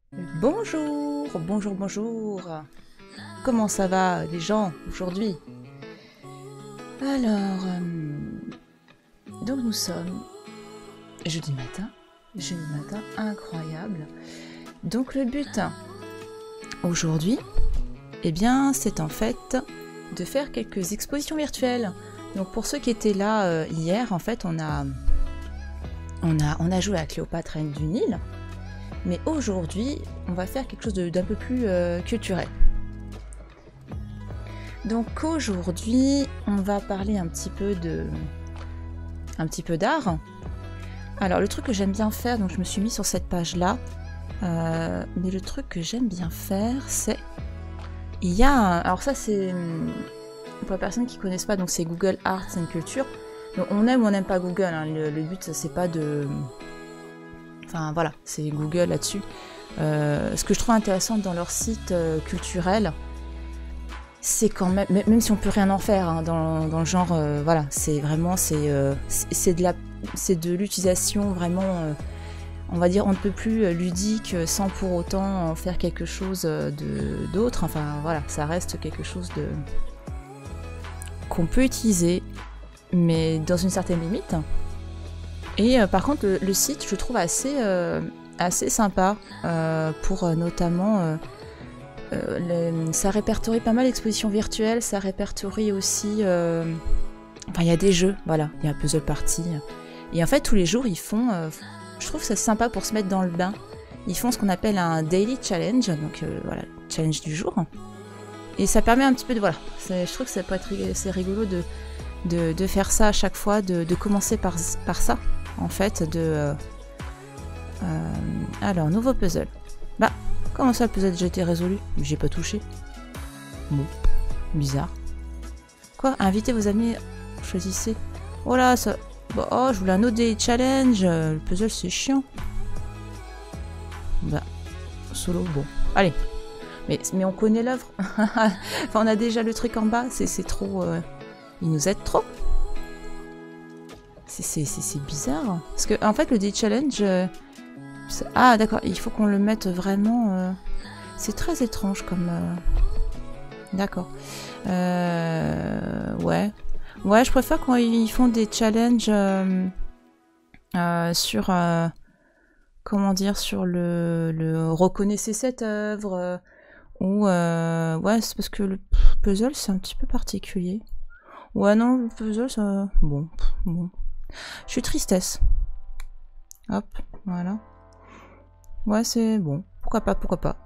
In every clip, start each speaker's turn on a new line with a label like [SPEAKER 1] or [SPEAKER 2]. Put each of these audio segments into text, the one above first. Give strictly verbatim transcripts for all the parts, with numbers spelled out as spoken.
[SPEAKER 1] Bonjour, bonjour, bonjour. Comment ça va les gens aujourd'hui? Alors, euh, donc nous sommes jeudi matin, jeudi matin incroyable. Donc le but aujourd'hui, eh bien, c'est en fait de faire quelques expositions virtuelles. Donc pour ceux qui étaient là euh, hier, en fait, on a, on a, on a joué à Cléopâtre Reine du Nil. Mais aujourd'hui, on va faire quelque chose d'un peu plus euh, culturel. Donc aujourd'hui, on va parler un petit peu de, un petit peu d'art. Alors le truc que j'aime bien faire, donc je me suis mis sur cette page-là, euh, mais le truc que j'aime bien faire, c'est, il y a, un, alors ça c'est pour les personnes qui connaissent pas, donc c'est Google Arts and Culture. Donc on aime ou on n'aime pas Google. Hein, le, le but c'est pas de Enfin voilà, c'est Google là-dessus. Euh, ce que je trouve intéressant dans leur site euh, culturel, c'est quand même, même si on peut rien en faire hein, dans, dans le genre, euh, voilà, c'est vraiment, c'est euh, c'est de la, c'est de l'utilisation vraiment, euh, on va dire, on ne peut plus ludique sans pour autant en faire quelque chose de d'autre. Enfin voilà, ça reste quelque chose de qu'on peut utiliser, mais dans une certaine limite. Et euh, par contre, le, le site, je trouve assez, euh, assez sympa euh, pour euh, notamment... Euh, euh, les, ça répertorie pas mal d'expositions virtuelles, ça répertorie aussi... Euh, enfin, il y a des jeux, voilà, il y a Puzzle Party. Et en fait, tous les jours, ils font... Euh, je trouve que c'est sympa pour se mettre dans le bain. Ils font ce qu'on appelle un Daily Challenge, donc euh, voilà, challenge du jour. Et ça permet un petit peu de... Voilà, je trouve que ça peut être c'est rigolo de, de, de faire ça à chaque fois, de, de commencer par, par ça. En fait, de... Euh, euh, alors, nouveau puzzle. Bah, comment ça, le puzzle a déjà été résolu? J'ai pas touché. Bon, bizarre. Quoi? Invitez vos amis, choisissez. Oh là, ça... Bah, oh, je voulais un autre des challenges. Le puzzle, c'est chiant. Bah, solo, bon. Allez. Mais, mais on connaît l'œuvre. Enfin, on a déjà le truc en bas. C'est trop... Euh... Il nous aide trop. C'est bizarre. Parce que, en fait, le Day Challenge... Euh, ah, d'accord, il faut qu'on le mette vraiment... Euh, c'est très étrange comme... Euh, d'accord. Euh, ouais. Ouais, je préfère quand ils font des challenges euh, euh, sur... Euh, comment dire? Sur le... le reconnaissez cette œuvre. Euh, ou... Euh, ouais, c'est parce que le puzzle, c'est un petit peu particulier. Ouais, non, le puzzle, ça... Bon, bon. Je suis tristesse. Hop, voilà. Ouais, c'est bon. Pourquoi pas, pourquoi pas.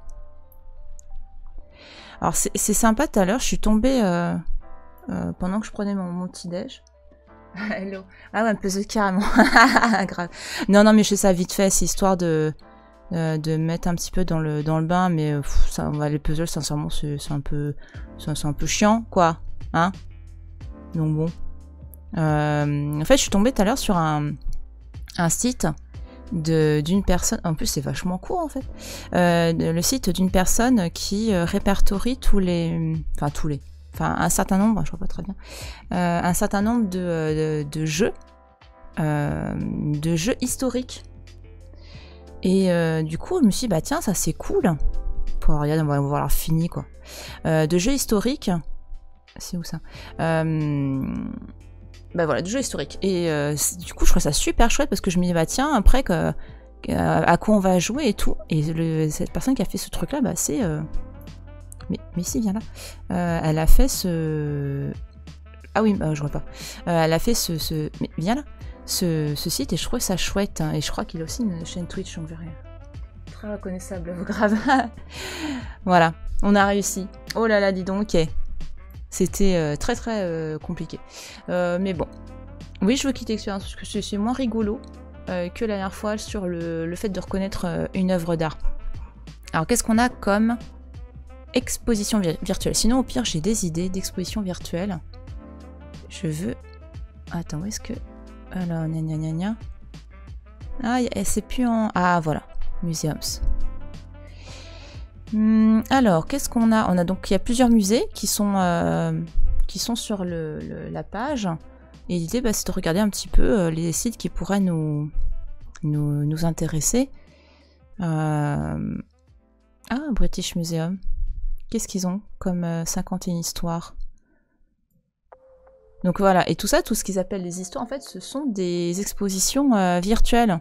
[SPEAKER 1] Alors, c'est sympa, tout à l'heure, je suis tombée euh, euh, pendant que je prenais mon, mon petit-déj. Hello. Ah ouais, un puzzle carrément. Grave. Non, non, mais je fais ça vite fait, c'est histoire de, euh, de mettre un petit peu dans le, dans le bain, mais pff, ça, on va, les puzzles, sincèrement, c'est un peu c'est un peu chiant, quoi. Hein? Donc bon. Euh, en fait, je suis tombée tout à l'heure sur un, un site d'une personne, en plus c'est vachement court en fait, euh, le site d'une personne qui euh, répertorie tous les, enfin tous les, enfin un certain nombre, je vois pas très bien, euh, un certain nombre de, de, de jeux, euh, de jeux historiques. Et euh, du coup, je me suis dit, bah tiens, ça c'est cool. Pour regarder, on va voir leur fini quoi. Euh, de jeux historiques. C'est où ça? euh, Bah voilà, de jeux historiques. Et euh, du coup, je trouve ça super chouette parce que je me dis, bah tiens, après, que, euh, à quoi on va jouer et tout. Et le, cette personne qui a fait ce truc-là, bah c'est... Euh... Mais, mais si, viens là. Euh, elle a fait ce... Ah oui, bah, je vois pas. Euh, elle a fait ce... ce... Mais viens là. Ce, ce site et je trouve ça chouette. Hein, et je crois qu'il a aussi une chaîne Twitch, on verra. Très reconnaissable, grave. Voilà, on a réussi. Oh là là, dis donc, ok. C'était euh, très très euh, compliqué. Euh, mais bon. Oui, je veux quitter l'expérience parce que c'est moins rigolo euh, que la dernière fois sur le, le fait de reconnaître euh, une œuvre d'art. Alors, qu'est-ce qu'on a comme exposition vi virtuelle? Sinon, au pire, j'ai des idées d'exposition virtuelle. Je veux... Attends, où est-ce que... Alors, gna gna gna gna. Ah, c'est plus en... Ah, voilà. Museums. Hum, alors, qu'est-ce qu'on a? On a donc, il y a plusieurs musées qui sont, euh, qui sont sur le, le, la page. Et l'idée, bah, c'est de regarder un petit peu euh, les sites qui pourraient nous, nous, nous intéresser. Euh, Ah, British Museum. Qu'est-ce qu'ils ont comme euh, cinquante et une histoires? Donc voilà, et tout ça, tout ce qu'ils appellent les histoires, en fait, ce sont des expositions euh, virtuelles.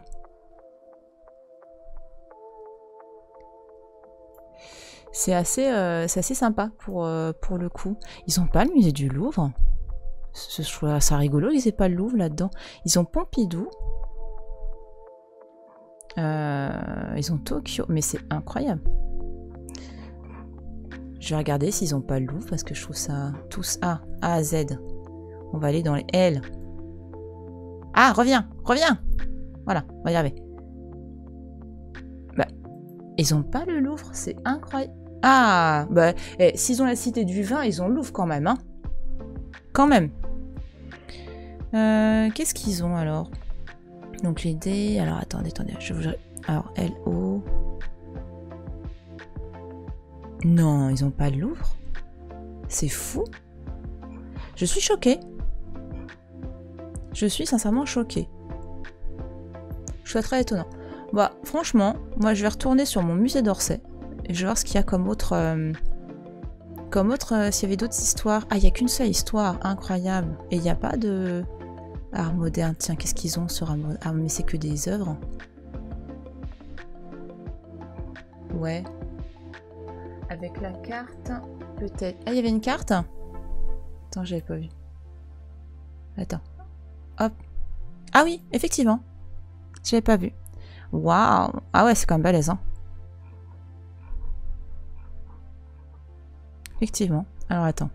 [SPEAKER 1] C'est assez, euh, c'est assez sympa pour, euh, pour le coup. Ils ont pas le musée du Louvre. Je trouve ça rigolo, ils n'aient pas le Louvre là-dedans. Ils ont Pompidou. Euh, ils ont Tokyo, mais c'est incroyable. Je vais regarder s'ils n'ont pas le Louvre parce que je trouve ça tous A, A à Z. On va aller dans les L. Ah, reviens, reviens. Voilà, on va y arriver. Bah, ils ont pas le Louvre, c'est incroyable. Ah, bah, eh, s'ils ont la Cité du Vin, ils ont le Louvre quand même, hein. Quand même. Euh, Qu'est-ce qu'ils ont alors? Donc les dés... Alors attendez, attendez. Je vous... Alors, L O... Non, ils ont pas le Louvre. C'est fou. Je suis choquée. Je suis sincèrement choquée. Je trouve ça très étonnant. Bah, franchement, moi je vais retourner sur mon musée d'Orsay. Et je vais voir ce qu'il y a comme autre... Euh, comme autre... Euh, s'il y avait d'autres histoires. Ah, il n'y a qu'une seule histoire. Incroyable. Et il n'y a pas de... Art moderne. Tiens, qu'est-ce qu'ils ont sur art moderne? Ah, mais c'est que des œuvres. Ouais. Avec la carte, peut-être. Ah, il y avait une carte? Attends, j'avais pas vu. Attends. Hop. Ah oui, effectivement. J'avais pas vu. Waouh. Ah ouais, c'est quand même balèze, hein. Effectivement. Alors, attends.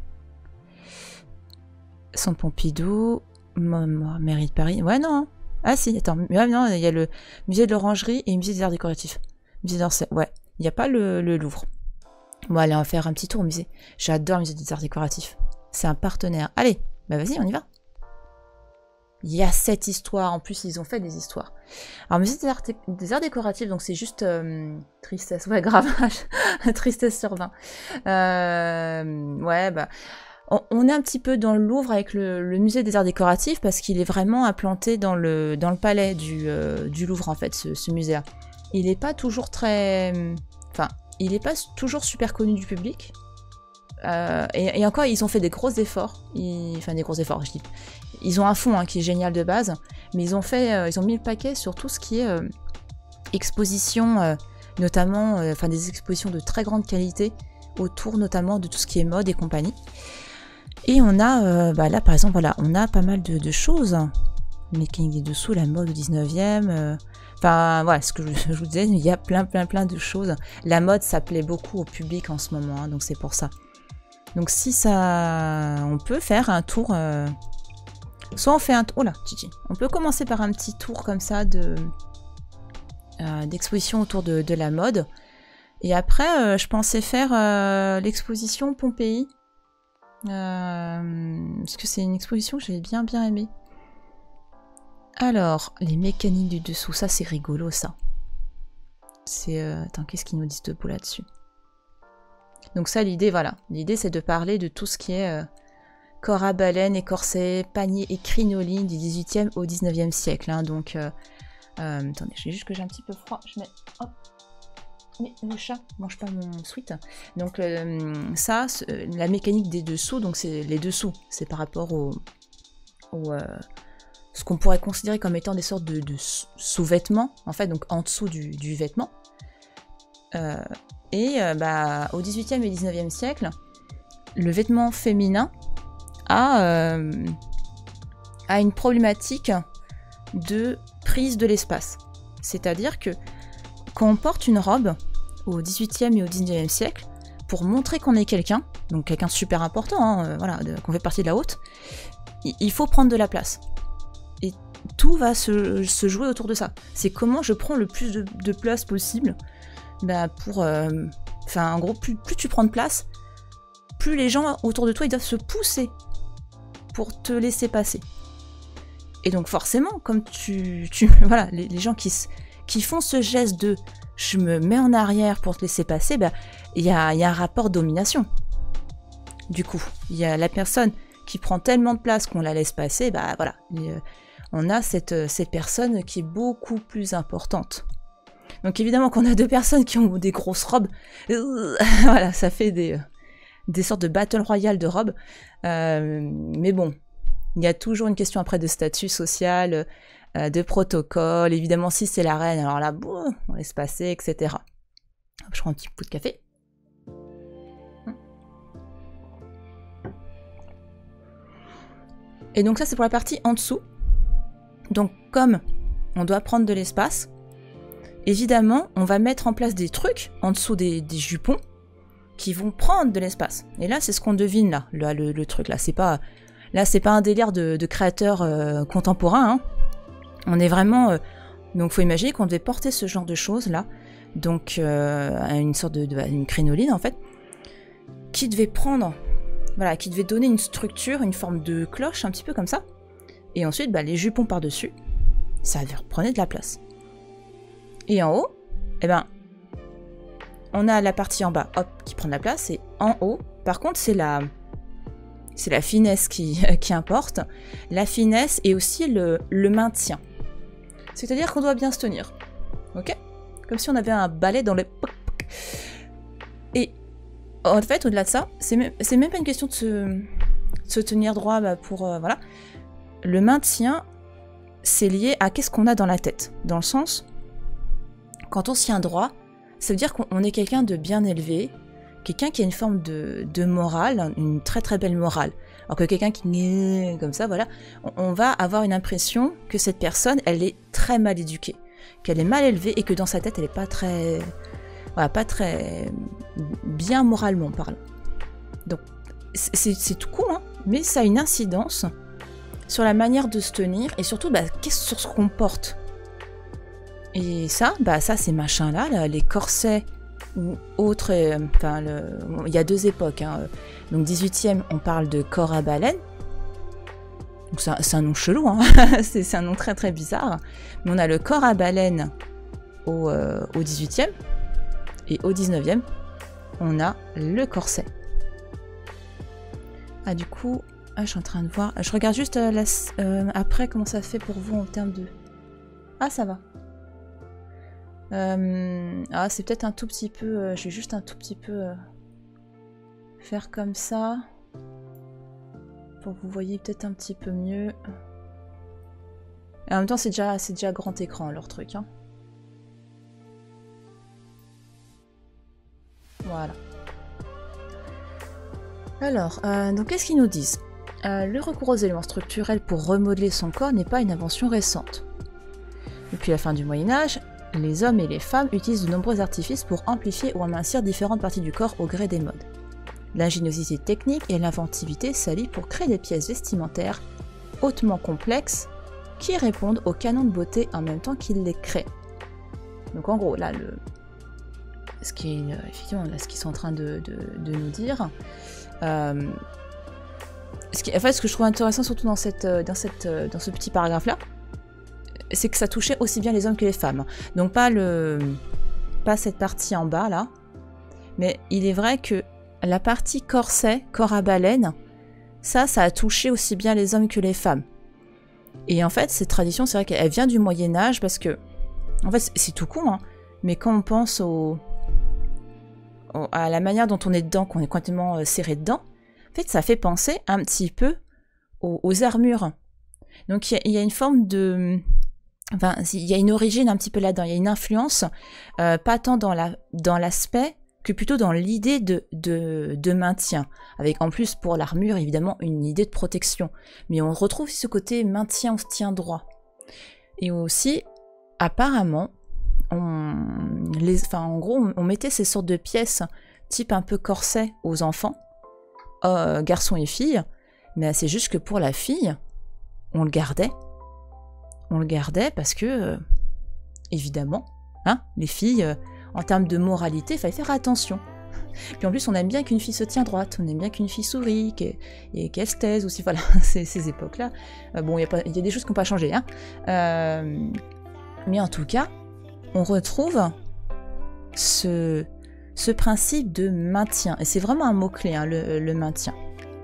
[SPEAKER 1] Son Pompidou. Mairie de Paris. Ouais, non. Ah si, attends. Ouais, non, il y a le musée de l'Orangerie et le musée des Arts Décoratifs. Musée d'Orsay. Ouais. Il n'y a pas le, le Louvre. Bon, allez, on va faire un petit tour au musée. J'adore le musée des Arts Décoratifs. C'est un partenaire. Allez, bah vas-y, on y va. Il y a cette histoire. En plus, ils ont fait des histoires. Alors, musée des Arts, des arts Décoratifs, donc c'est juste euh, tristesse. Ouais, grave. Tristesse sur vingt. Euh, ouais, bah... On, on est un petit peu dans le Louvre avec le, le musée des Arts Décoratifs parce qu'il est vraiment implanté dans le, dans le palais du, euh, du Louvre, en fait, ce, ce musée-là. Il n'est pas toujours très... Enfin... Il n'est pas toujours super connu du public. Euh, et, et encore, ils ont fait des gros efforts. Ils, enfin, des gros efforts, je dis. Ils ont un fond hein, qui est génial de base, mais ils ont fait, euh, ils ont mis le paquet sur tout ce qui est euh, exposition, euh, notamment, euh, enfin des expositions de très grande qualité autour, notamment de tout ce qui est mode et compagnie. Et on a, euh, bah là par exemple, voilà, on a pas mal de, de choses. Mécanique des dessous, la mode au dix-neuvième. Euh, Enfin, voilà, ce que je, je vous disais, il y a plein, plein, plein de choses. La mode, ça plaît beaucoup au public en ce moment, hein, donc c'est pour ça. Donc si ça... On peut faire un tour... Euh... Soit on fait un... Oh là, Titi. On peut commencer par un petit tour comme ça de euh, d'exposition autour de, de la mode. Et après, euh, je pensais faire euh, l'exposition Pompéi. Euh, parce que c'est une exposition que j'avais bien, bien aimée. Alors, les mécaniques du dessous, ça c'est rigolo ça. C'est... Euh... Attends, qu'est-ce qu'ils nous disent debout là-dessus? Donc ça, l'idée, voilà. L'idée, c'est de parler de tout ce qui est euh, corps à baleine et corset, panier et crinoline du dix-huitième au dix-neuvième siècle. Hein, donc, euh, euh, attendez, je vais juste que j'ai un petit peu froid. Je mets... Hop. Mais le chat mange pas mon sweat. Donc euh, ça, la mécanique des dessous, donc c'est les dessous. C'est par rapport au... au euh, ce qu'on pourrait considérer comme étant des sortes de, de sous-vêtements, en fait, donc en dessous du, du vêtement. Euh, et euh, bah, au dix-huitième et dix-neuvième siècle, le vêtement féminin a, euh, a une problématique de prise de l'espace. C'est-à-dire que quand on porte une robe au dix-huitième et au dix-neuvième siècle, pour montrer qu'on est quelqu'un, donc quelqu'un de super important, hein, euh, voilà, qu'on fait partie de la haute, il faut prendre de la place. Et tout va se, se jouer autour de ça. C'est comment je prends le plus de, de place possible bah pour... Euh, enfin, en gros, plus, plus tu prends de place, plus les gens autour de toi, ils doivent se pousser pour te laisser passer. Et donc forcément, comme tu... tu voilà, les, les gens qui, qui font ce geste de « je me mets en arrière pour te laisser passer bah, », il y a, y a un rapport domination. Du coup, il y a la personne qui prend tellement de place qu'on la laisse passer, bah voilà, et, euh, on a cette, cette personne qui est beaucoup plus importante. Donc évidemment qu'on a deux personnes qui ont des grosses robes, euh, voilà, ça fait des, des sortes de battle royale de robes. Euh, mais bon, il y a toujours une question après de statut social, euh, de protocole. Évidemment, si c'est la reine, alors là, bon, on laisse passer, et cetera. Je prends un petit coup de café. Et donc ça, c'est pour la partie en dessous. Donc comme on doit prendre de l'espace, évidemment, on va mettre en place des trucs en dessous des, des jupons qui vont prendre de l'espace. Et là, c'est ce qu'on devine là, là le, le truc là. C'est pas, là, c'est pas un délire de, de créateur euh, contemporain. Hein. On est vraiment, euh, donc faut imaginer qu'on devait porter ce genre de choses là, donc euh, une sorte de, de une crinoline en fait, qui devait prendre, voilà, qui devait donner une structure, une forme de cloche un petit peu comme ça. Et ensuite, bah, les jupons par-dessus, ça prenait de la place. Et en haut, eh ben, on a la partie en bas, hop, qui prend de la place, et en haut, par contre, c'est la, c'est la finesse qui, qui importe. La finesse et aussi le, le maintien. C'est-à-dire qu'on doit bien se tenir. Ok? Comme si on avait un balai dans les... Et en fait, au-delà de ça, c'est même, c'est même pas une question de se, de se tenir droit bah, pour... Euh, voilà. Le maintien, c'est lié à qu'est-ce qu'on a dans la tête. Dans le sens, quand on se tient droit, ça veut dire qu'on est quelqu'un de bien élevé, quelqu'un qui a une forme de, de morale, une très très belle morale. Alors que quelqu'un qui est comme ça, voilà, on, on va avoir une impression que cette personne, elle est très mal éduquée, qu'elle est mal élevée et que dans sa tête, elle n'est pas très, voilà, pas très bien moralement parlant. Donc, c'est, c'est tout con, hein, mais ça a une incidence sur la manière de se tenir et surtout bah, qu'est-ce sur ce qu'on porte. Et ça, bah ça ces machins-là, là, les corsets ou autres, euh, enfin le, il y a deux époques. Hein, donc dix-huitième, on parle de corps à baleine. Donc c'est un, c'est un nom chelou, hein, c'est, c'est un nom très très bizarre. Mais on a le corps à baleine au, euh, au dix-huitième et au dix-neuvième, on a le corset. Ah du coup... Ah, je suis en train de voir. Je regarde juste euh, la, euh, après comment ça fait pour vous en termes de... Ah, ça va. Euh, ah, c'est peut-être un tout petit peu... Euh, je vais juste un tout petit peu euh, faire comme ça. Pour que vous voyez peut-être un petit peu mieux. Et en même temps, c'est déjà, c'est déjà grand écran, leur truc. Hein. Voilà. Alors, euh, donc qu'est-ce qu'ils nous disent ? Euh, le recours aux éléments structurels pour remodeler son corps n'est pas une invention récente. Depuis la fin du Moyen-Âge, les hommes et les femmes utilisent de nombreux artifices pour amplifier ou amincir différentes parties du corps au gré des modes. L'ingéniosité technique et l'inventivité s'allient pour créer des pièces vestimentaires hautement complexes qui répondent aux canons de beauté en même temps qu'ils les créent. Donc en gros, là, le... ce qui est, effectivement, là, ce qu'ils sont en train de, de, de nous dire... Euh... Ce qui, en fait, ce que je trouve intéressant surtout dans, cette, dans, cette, dans ce petit paragraphe-là, c'est que ça touchait aussi bien les hommes que les femmes. Donc pas, le, pas cette partie en bas, là. Mais il est vrai que la partie corset, corps à baleine, ça, ça a touché aussi bien les hommes que les femmes. Et en fait, cette tradition, c'est vrai qu'elle vient du Moyen-Âge parce que... En fait, c'est, c'est tout con, hein. Mais quand on pense au, au, à la manière dont on est dedans, qu'on est complètement euh, serré dedans, en fait, ça fait penser un petit peu aux, aux armures. Donc, il y, y a une forme de... Enfin, il y a une origine un petit peu là-dedans. Il y a une influence, euh, pas tant dans, la, dans l'aspect, que plutôt dans l'idée de, de, de maintien. Avec, en plus, pour l'armure, évidemment, une idée de protection. Mais on retrouve ce côté maintien, on se tient droit. Et aussi, apparemment, on, les, enfin, en gros, on, on mettait ces sortes de pièces, type un peu corset, aux enfants, Euh, garçons et filles, mais c'est juste que pour la fille, on le gardait. On le gardait parce que, euh, évidemment, hein, les filles, euh, en termes de moralité, il fallait faire attention. Puis en plus, on aime bien qu'une fille se tient droite, on aime bien qu'une fille sourie, qu'elle, et qu'elle se taise aussi, voilà, ces, ces époques-là. Euh, bon, il y, y a des choses qui n'ont pas changé, hein. Euh, mais en tout cas, on retrouve ce... ce principe de maintien. Et c'est vraiment un mot-clé, hein, le, le maintien.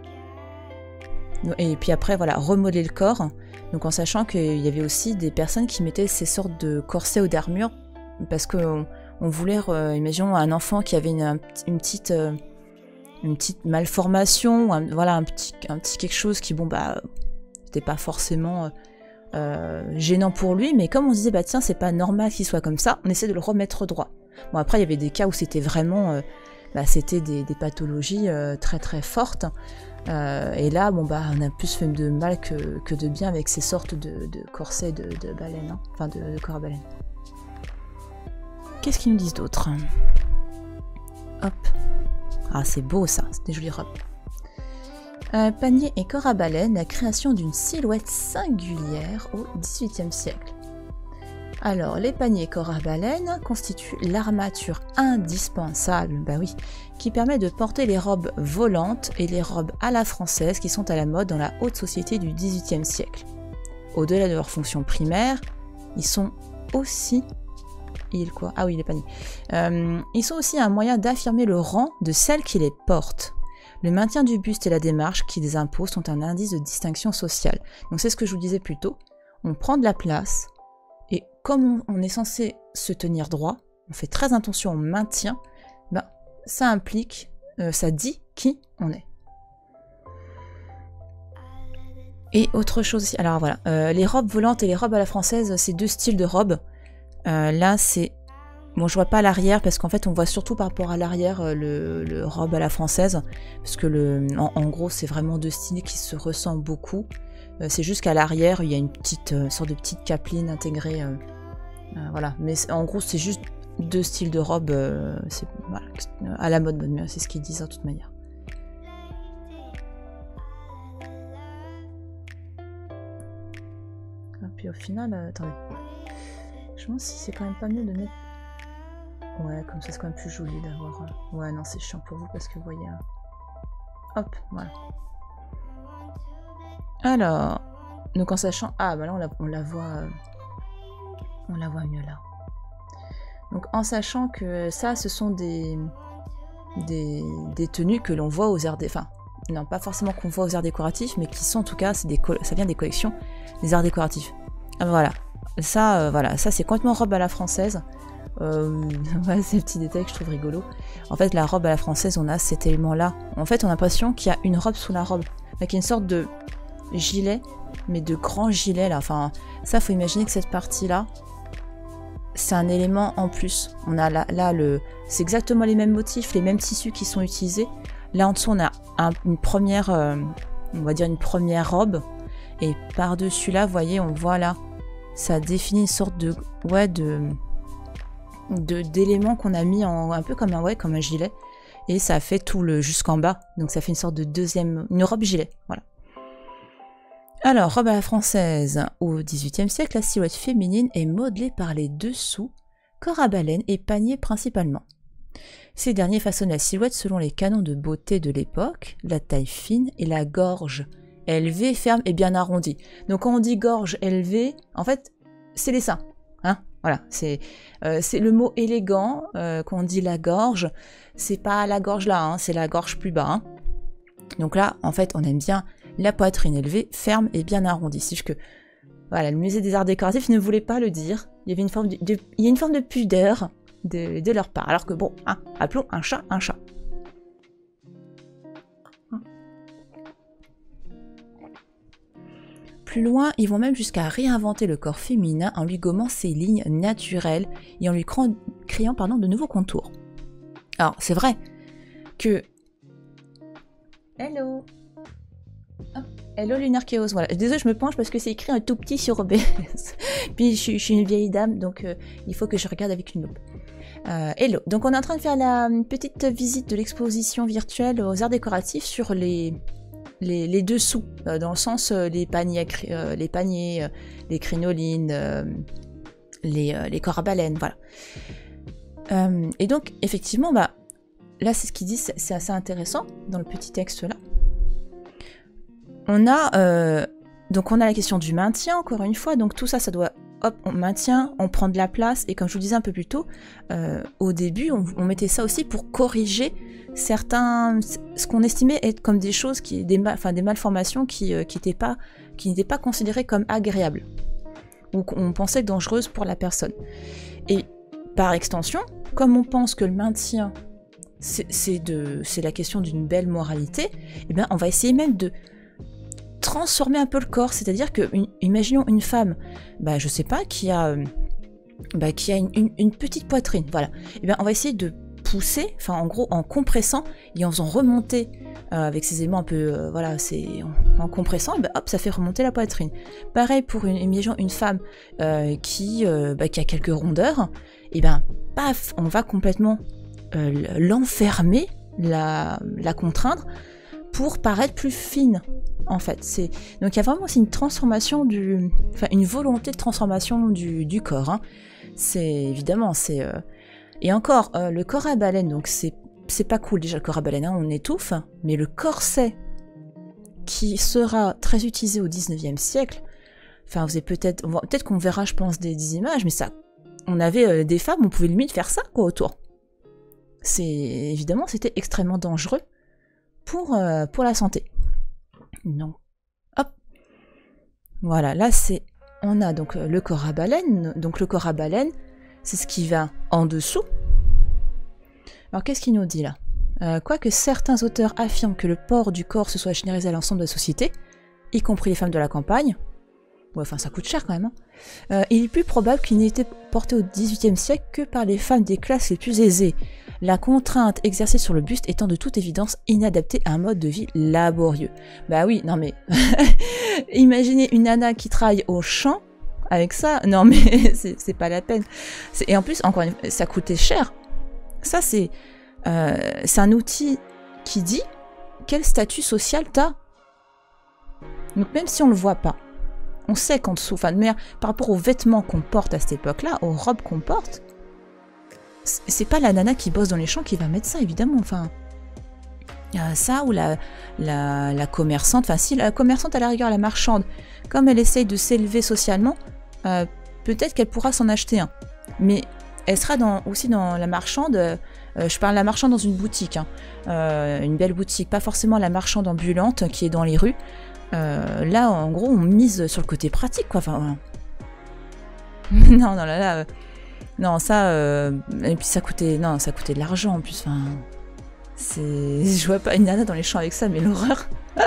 [SPEAKER 1] Et puis après, voilà, remodeler le corps. Donc en sachant qu'il y avait aussi des personnes qui mettaient ces sortes de corsets ou d'armures parce qu'on on voulait, euh, imaginons un enfant qui avait une, un, une petite... Euh, une petite malformation, un, voilà, un petit, un petit quelque chose qui, bon, bah, c'était pas forcément euh, gênant pour lui, mais comme on se disait, bah tiens, c'est pas normal qu'il soit comme ça, on essaie de le remettre droit. Bon, après, il y avait des cas où c'était vraiment, euh, bah, c'était des, des pathologies euh, très très fortes, euh, et là, bon, bah, on a plus fait de mal que, que de bien avec ces sortes de, de corsets de, de baleines, hein, enfin, de, de corps à baleine. Qu'est-ce qu'ils nous disent d'autre? Hop. Ah, c'est beau ça, c'est des jolies robes. Euh, panier et corps à baleine, la création d'une silhouette singulière au dix-huitième siècle. Alors, les paniers et corps à baleine constituent l'armature indispensable, bah oui, qui permet de porter les robes volantes et les robes à la française qui sont à la mode dans la haute société du dix-huitième siècle. Au-delà de leur fonction primaire, ils sont aussi... Ils quoi Ah oui, les paniers. Euh, ils sont aussi un moyen d'affirmer le rang de celles qui les portent. Le maintien du buste et la démarche qui les imposent sont un indice de distinction sociale. Donc c'est ce que je vous disais plus tôt. On prend de la place, et comme on, on est censé se tenir droit, on fait très attention au maintien, ben, ça implique, euh, ça dit qui on est. Et autre chose aussi, alors voilà, euh, les robes volantes et les robes à la française, c'est deux styles de robes. Euh, là, c'est... Bon, je vois pas l'arrière, parce qu'en fait, on voit surtout par rapport à l'arrière euh, le, le robe à la française, parce que, le, en, en gros, c'est vraiment deux styles qui se ressemblent beaucoup. Euh, c'est juste qu'à l'arrière, il y a une petite euh, sorte de petite capeline intégrée. Euh, euh, voilà, mais en gros, c'est juste deux styles de robe, euh, c'est voilà, à la mode, c'est ce qu'ils disent de toute manière. Et puis au final, euh, attendez. Je me demande si c'est quand même pas mieux de mettre... Ouais, comme ça c'est quand même plus joli d'avoir... Euh... Ouais, non, c'est chiant pour vous parce que vous voyez... Euh... Hop, voilà. Alors, donc en sachant... Ah, bah là, on la, on la voit... Euh... On la voit mieux là. Donc en sachant que ça, ce sont des... Des, des tenues que l'on voit aux arts... Dé... Enfin, non, pas forcément qu'on voit aux arts décoratifs, mais qui sont en tout cas, c'est des co... ça vient des collections des arts décoratifs. Ah, voilà. Ça, euh, voilà, ça c'est complètement robe à la française. Euh, ouais, c'est un petit détail que je trouve rigolo. En fait, la robe à la française, on a cet élément-là. En fait, on a l'impression qu'il y a une robe sous la robe. Avec une sorte de gilet, mais de grand gilet, là. Enfin, ça, faut imaginer que cette partie-là, c'est un élément en plus. On a là, là le... c'est exactement les mêmes motifs, les mêmes tissus qui sont utilisés. Là, en dessous, on a un, une première, euh, on va dire une première robe. Et par-dessus là, vous voyez, on voit là, ça définit une sorte de, ouais, de, de d'éléments qu'on a mis en, un peu comme un, ouais, comme un gilet, et ça fait tout le jusqu'en bas, donc ça fait une sorte de deuxième, une robe gilet, voilà. Alors, robe à la française, au dix-huitième siècle, la silhouette féminine est modelée par les dessous, corps à baleine et panier principalement. Ces derniers façonnent la silhouette selon les canons de beauté de l'époque, la taille fine et la gorge élevée, ferme et bien arrondie. Donc quand on dit gorge élevée, en fait, c'est les seins. Hein, voilà, c'est euh, le mot élégant, euh, quand on dit la gorge, c'est pas la gorge là, hein, c'est la gorge plus bas. Hein. Donc là, en fait, on aime bien la poitrine élevée, ferme et bien arrondie. C'est juste que, voilà, le musée des arts décoratifs ne voulait pas le dire. Il y avait une forme de, de il y a une forme de pudeur de, de leur part. Alors que bon, hein, appelons un chat un chat. Plus loin, ils vont même jusqu'à réinventer le corps féminin en lui gommant ses lignes naturelles et en lui créant pardon, de nouveaux contours. Alors, c'est vrai que... Hello oh, Hello Lunar Chaos, voilà. Désolée, je me penche parce que c'est écrit un tout petit sur O B S. Puis je, je suis une vieille dame, donc euh, il faut que je regarde avec une loupe. Euh, hello, donc on est en train de faire la petite visite de l'exposition virtuelle aux arts décoratifs sur les... Les, les dessous, euh, dans le sens euh, les paniers, euh, les, paniers euh, les crinolines, euh, les, euh, les corps à baleine, voilà. Euh, et donc, effectivement, bah, là, c'est ce qu'ils disent, c'est assez intéressant, dans le petit texte là. On a, euh, donc on a la question du maintien, encore une fois, donc tout ça, ça doit, hop, on maintient, on prend de la place, et comme je vous disais un peu plus tôt, euh, au début, on, on mettait ça aussi pour corriger certains, ce qu'on estimait être comme des choses, qui, des, mal, enfin, des malformations qui euh, qui n'étaient pas, qui n'étaient pas considérées comme agréables, ou qu'on pensait dangereuses pour la personne. Et par extension, comme on pense que le maintien, c'est la question d'une belle moralité, eh bien, on va essayer même de transformer un peu le corps. C'est-à-dire que, une, imaginons une femme, bah, je sais pas, qui a, bah, qui a une, une, une petite poitrine, voilà. Eh bien, on va essayer de pousser, enfin, en gros, en compressant et en faisant remonter euh, avec ces éléments un peu, euh, voilà, c'est en, en compressant, et ben, hop, ça fait remonter la poitrine. Pareil pour une, imaginons une femme euh, qui, euh, bah, qui a quelques rondeurs, et ben, paf, on va complètement euh, l'enfermer, la, la contraindre pour paraître plus fine, en fait. C'est donc il y a vraiment aussi une transformation du, enfin une volonté de transformation du, du corps. Hein. C'est évidemment, c'est euh... et encore euh, le corps à baleine, donc c'est c'est pas cool déjà le corps à baleine, hein, on étouffe, mais le corset qui sera très utilisé au dix-neuvième siècle, enfin vous avez peut-être, peut-être qu'on verra, je pense, des, des images, mais ça, on avait euh, des femmes, on pouvait limite faire ça quoi autour. C'est évidemment, c'était extrêmement dangereux pour euh, pour la santé. Donc, hop, voilà, là c'est, on a donc le corps à baleine, donc le corps à baleine, c'est ce qui va en dessous. Alors qu'est-ce qu'il nous dit là? euh, Quoique certains auteurs affirment que le port du corps se soit généralisé à l'ensemble de la société, y compris les femmes de la campagne, ouais, enfin ça coûte cher quand même, hein. euh, il est plus probable qu'il n'ait été porté au dix-huitième siècle que par les femmes des classes les plus aisées, la contrainte exercée sur le buste étant de toute évidence inadaptée à un mode de vie laborieux. Bah oui, non mais, imaginez une nana qui travaille au champ, avec ça, non mais c'est pas la peine. Et en plus, encore une fois, ça coûtait cher. Ça, c'est euh, un outil qui dit quel statut social t'as. Donc même si on le voit pas, on sait qu'en dessous, enfin de manière, par rapport aux vêtements qu'on porte à cette époque-là, aux robes qu'on porte, c'est pas la nana qui bosse dans les champs qui va mettre ça, évidemment. Enfin, euh, ça ou la, la, la commerçante, enfin si la commerçante à la rigueur, la marchande, comme elle essaye de s'élever socialement, euh, peut-être qu'elle pourra s'en acheter un. Mais elle sera dans, aussi dans la marchande, euh, je parle de la marchande dans une boutique, hein, euh, une belle boutique, pas forcément la marchande ambulante qui est dans les rues. Euh, là, en gros, on mise sur le côté pratique, quoi. Enfin, voilà. non, non, là, là, euh, non, ça, euh, et puis ça coûtait, non, ça coûtait de l'argent en plus. Enfin, c'est, je vois pas une nana dans les champs avec ça, mais l'horreur.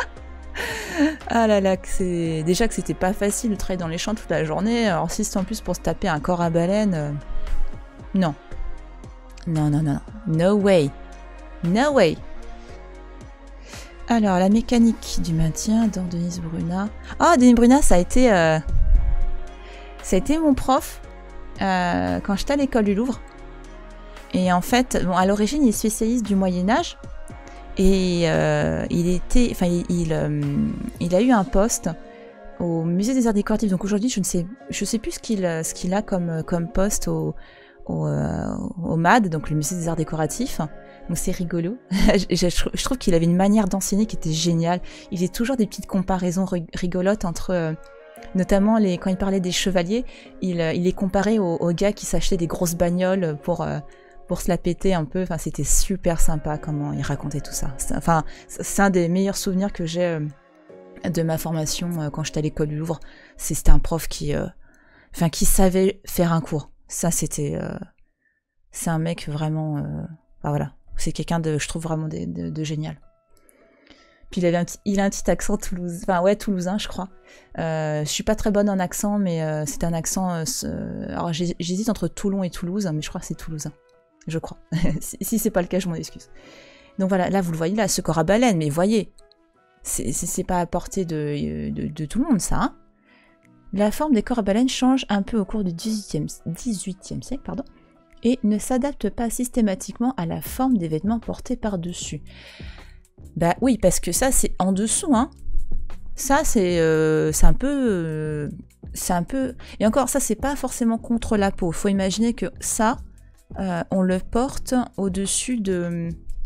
[SPEAKER 1] Ah là là, c'est déjà que c'était pas facile de travailler dans les champs toute la journée. Alors si c'est en plus pour se taper un corps à baleine. Euh... Non. Non, non, non. No way. No way. Alors, la mécanique du maintien dans Denise Bruna. Ah, oh, Denise Bruna, ça a été... Euh... Ça a été mon prof euh, quand j'étais à l'école du Louvre. Et en fait, bon, à l'origine, il est spécialiste du Moyen-Âge. Et euh, il était... Enfin, il, il, euh, il a eu un poste au Musée des Arts Décoratifs. Donc aujourd'hui, je ne sais, je sais plus ce qu'il ce qu'il a comme, comme poste au... Au, euh, au M A D, donc le musée des arts décoratifs. Donc c'est rigolo. je, je, je trouve qu'il avait une manière d'enseigner qui était géniale. Il faisait toujours des petites comparaisons rigolotes entre, euh, notamment les, quand il parlait des chevaliers, il, euh, il les comparait aux, aux gars qui s'achetaient des grosses bagnoles pour, euh, pour se la péter un peu. Enfin, c'était super sympa comment il racontait tout ça. Enfin, c'est un des meilleurs souvenirs que j'ai euh, de ma formation euh, quand j'étais à l'école du Louvre. C'était un prof qui, euh, enfin, qui savait faire un cours. Ça, c'était... Euh, c'est un mec vraiment... Euh, enfin, voilà. C'est quelqu'un de... Je trouve vraiment de, de, de génial. Puis il, avait un petit, il a un petit accent toulousain. Enfin, ouais, toulousain, je crois. Euh, je suis pas très bonne en accent, mais euh, c'est un accent... Euh, alors, j'hésite entre Toulon et Toulouse, mais je crois que c'est toulousain. Je crois. si si c'est pas le cas, je m'en excuse. Donc voilà, là, vous le voyez, là, ce corps à baleine, mais voyez, c'est pas à portée de, de, de tout le monde, ça, hein. La forme des corps à baleine change un peu au cours du dix-huitième siècle pardon, et ne s'adapte pas systématiquement à la forme des vêtements portés par-dessus. Bah oui, parce que ça, c'est en dessous, hein. Ça, c'est euh, un peu... Euh, c'est un peu... Et encore, ça, c'est pas forcément contre la peau. Faut imaginer que ça, euh, on le porte au-dessus de...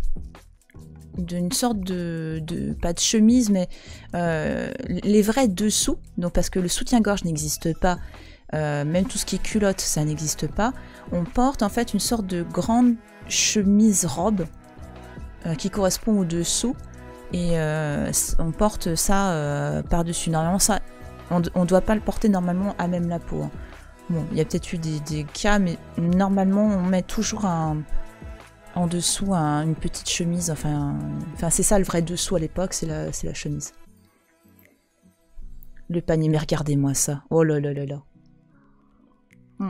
[SPEAKER 1] d'une sorte de, de... pas de chemise, mais euh, les vrais dessous, donc parce que le soutien-gorge n'existe pas, euh, même tout ce qui est culotte, ça n'existe pas, on porte en fait une sorte de grande chemise-robe euh, qui correspond au dessous, et euh, on porte ça euh, par-dessus. Normalement, ça, on ne doit pas le porter normalement à même la peau, hein. Bon, il y a peut-être eu des, des cas, mais normalement, on met toujours un, en dessous un, une petite chemise. Enfin, un, enfin c'est ça le vrai dessous à l'époque, c'est la, c'est la chemise. Le panier, mais regardez-moi ça. Oh là là là là. Hmm.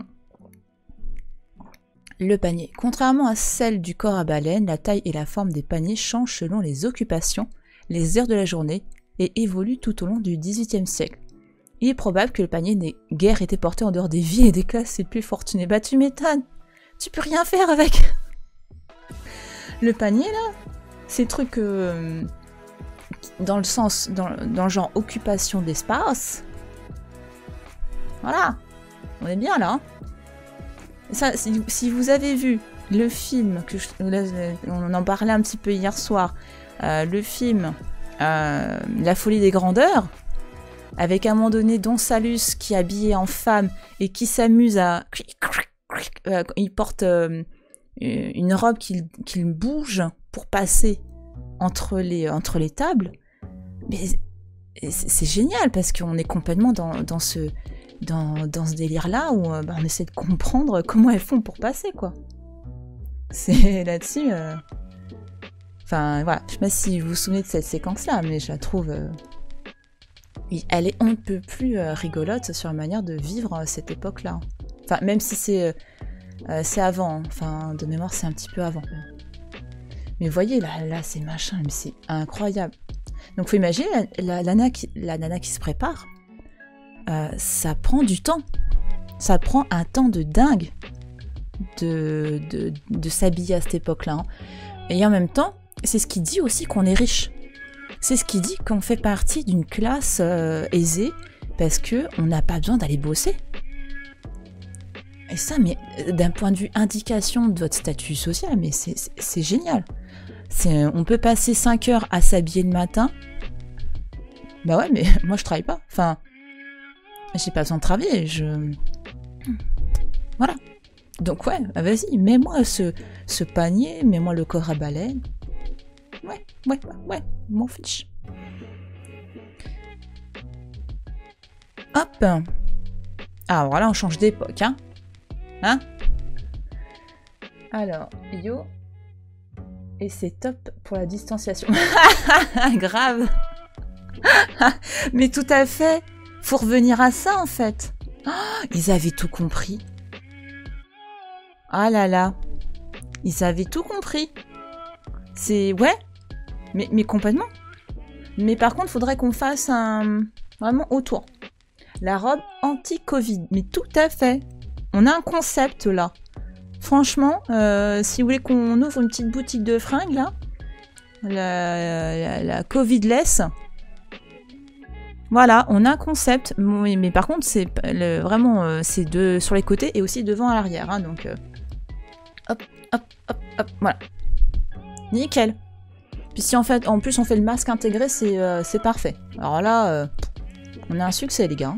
[SPEAKER 1] Le panier. Contrairement à celle du corps à baleine, la taille et la forme des paniers changent selon les occupations, les heures de la journée et évoluent tout au long du dix-huitième siècle. Il est probable que le panier n'ait guère été porté en dehors des villes et des classes les plus fortunées. Bah tu m'étonnes, tu peux rien faire avec. Le panier là, ces trucs euh, dans le sens, dans, dans le genre occupation d'espace. Voilà, on est bien là. Hein. Ça, si, si vous avez vu le film, que je, là, on en parlait un petit peu hier soir, euh, le film euh, La folie des grandeurs, avec à un moment donné Don Salus qui est habillé en femme et qui s'amuse à... Euh, il porte euh, une robe qu'il qu'il bouge pour passer entre les, entre les tables. Mais c'est génial parce qu'on est complètement dans, dans ce... Dans, dans ce délire-là où euh, bah, on essaie de comprendre comment elles font pour passer, quoi. C'est là-dessus... Euh... Enfin, voilà. Je sais pas si vous vous souvenez de cette séquence-là, mais je la trouve... Euh... Elle est on ne peut plus euh, rigolote sur la manière de vivre euh, cette époque-là. Enfin, même si c'est euh, c'est avant. Hein. Enfin, de mémoire, c'est un petit peu avant. Mais vous voyez, là, là c'est machin, mais c'est incroyable. Donc, faut imaginer la, la, la, nana qui, la nana qui se prépare. Euh, ça prend du temps. Ça prend un temps de dingue de, de, de s'habiller à cette époque-là. Hein. Et en même temps, c'est ce qui dit aussi qu'on est riche. C'est ce qui dit qu'on fait partie d'une classe euh, aisée parce qu'on n'a pas besoin d'aller bosser. Et ça, mais d'un point de vue indication de votre statut social, mais c'est génial. On peut passer cinq heures à s'habiller le matin. Bah ouais, mais moi je travaille pas. Enfin... J'ai pas besoin de travailler, je... Voilà. Donc ouais, vas-y, mets-moi ce, ce panier, mets-moi le corps à baleine. Ouais, ouais, ouais, m'en fiche. Hop. Ah, voilà, on change d'époque, hein. Hein? Alors, yo. Et c'est top pour la distanciation. Grave. Mais tout à fait. Faut revenir à ça, en fait. Oh, ils avaient tout compris. Ah là là. Ils avaient tout compris. C'est... Ouais. Mais, mais complètement. Mais par contre, faudrait qu'on fasse un... Vraiment autour. La robe anti-Covid. Mais tout à fait. On a un concept, là. Franchement, euh, si vous voulez qu'on ouvre une petite boutique de fringues, là. La, la, la Covid-less... Voilà, on a un concept, mais, mais par contre, c'est vraiment euh, c'est de sur les côtés et aussi devant à l'arrière. Hein, donc, euh, hop, hop, hop, hop, voilà. Nickel. Puis si en fait, en plus, on fait le masque intégré, c'est euh, c'est parfait. Alors là, euh, on a un succès, les gars.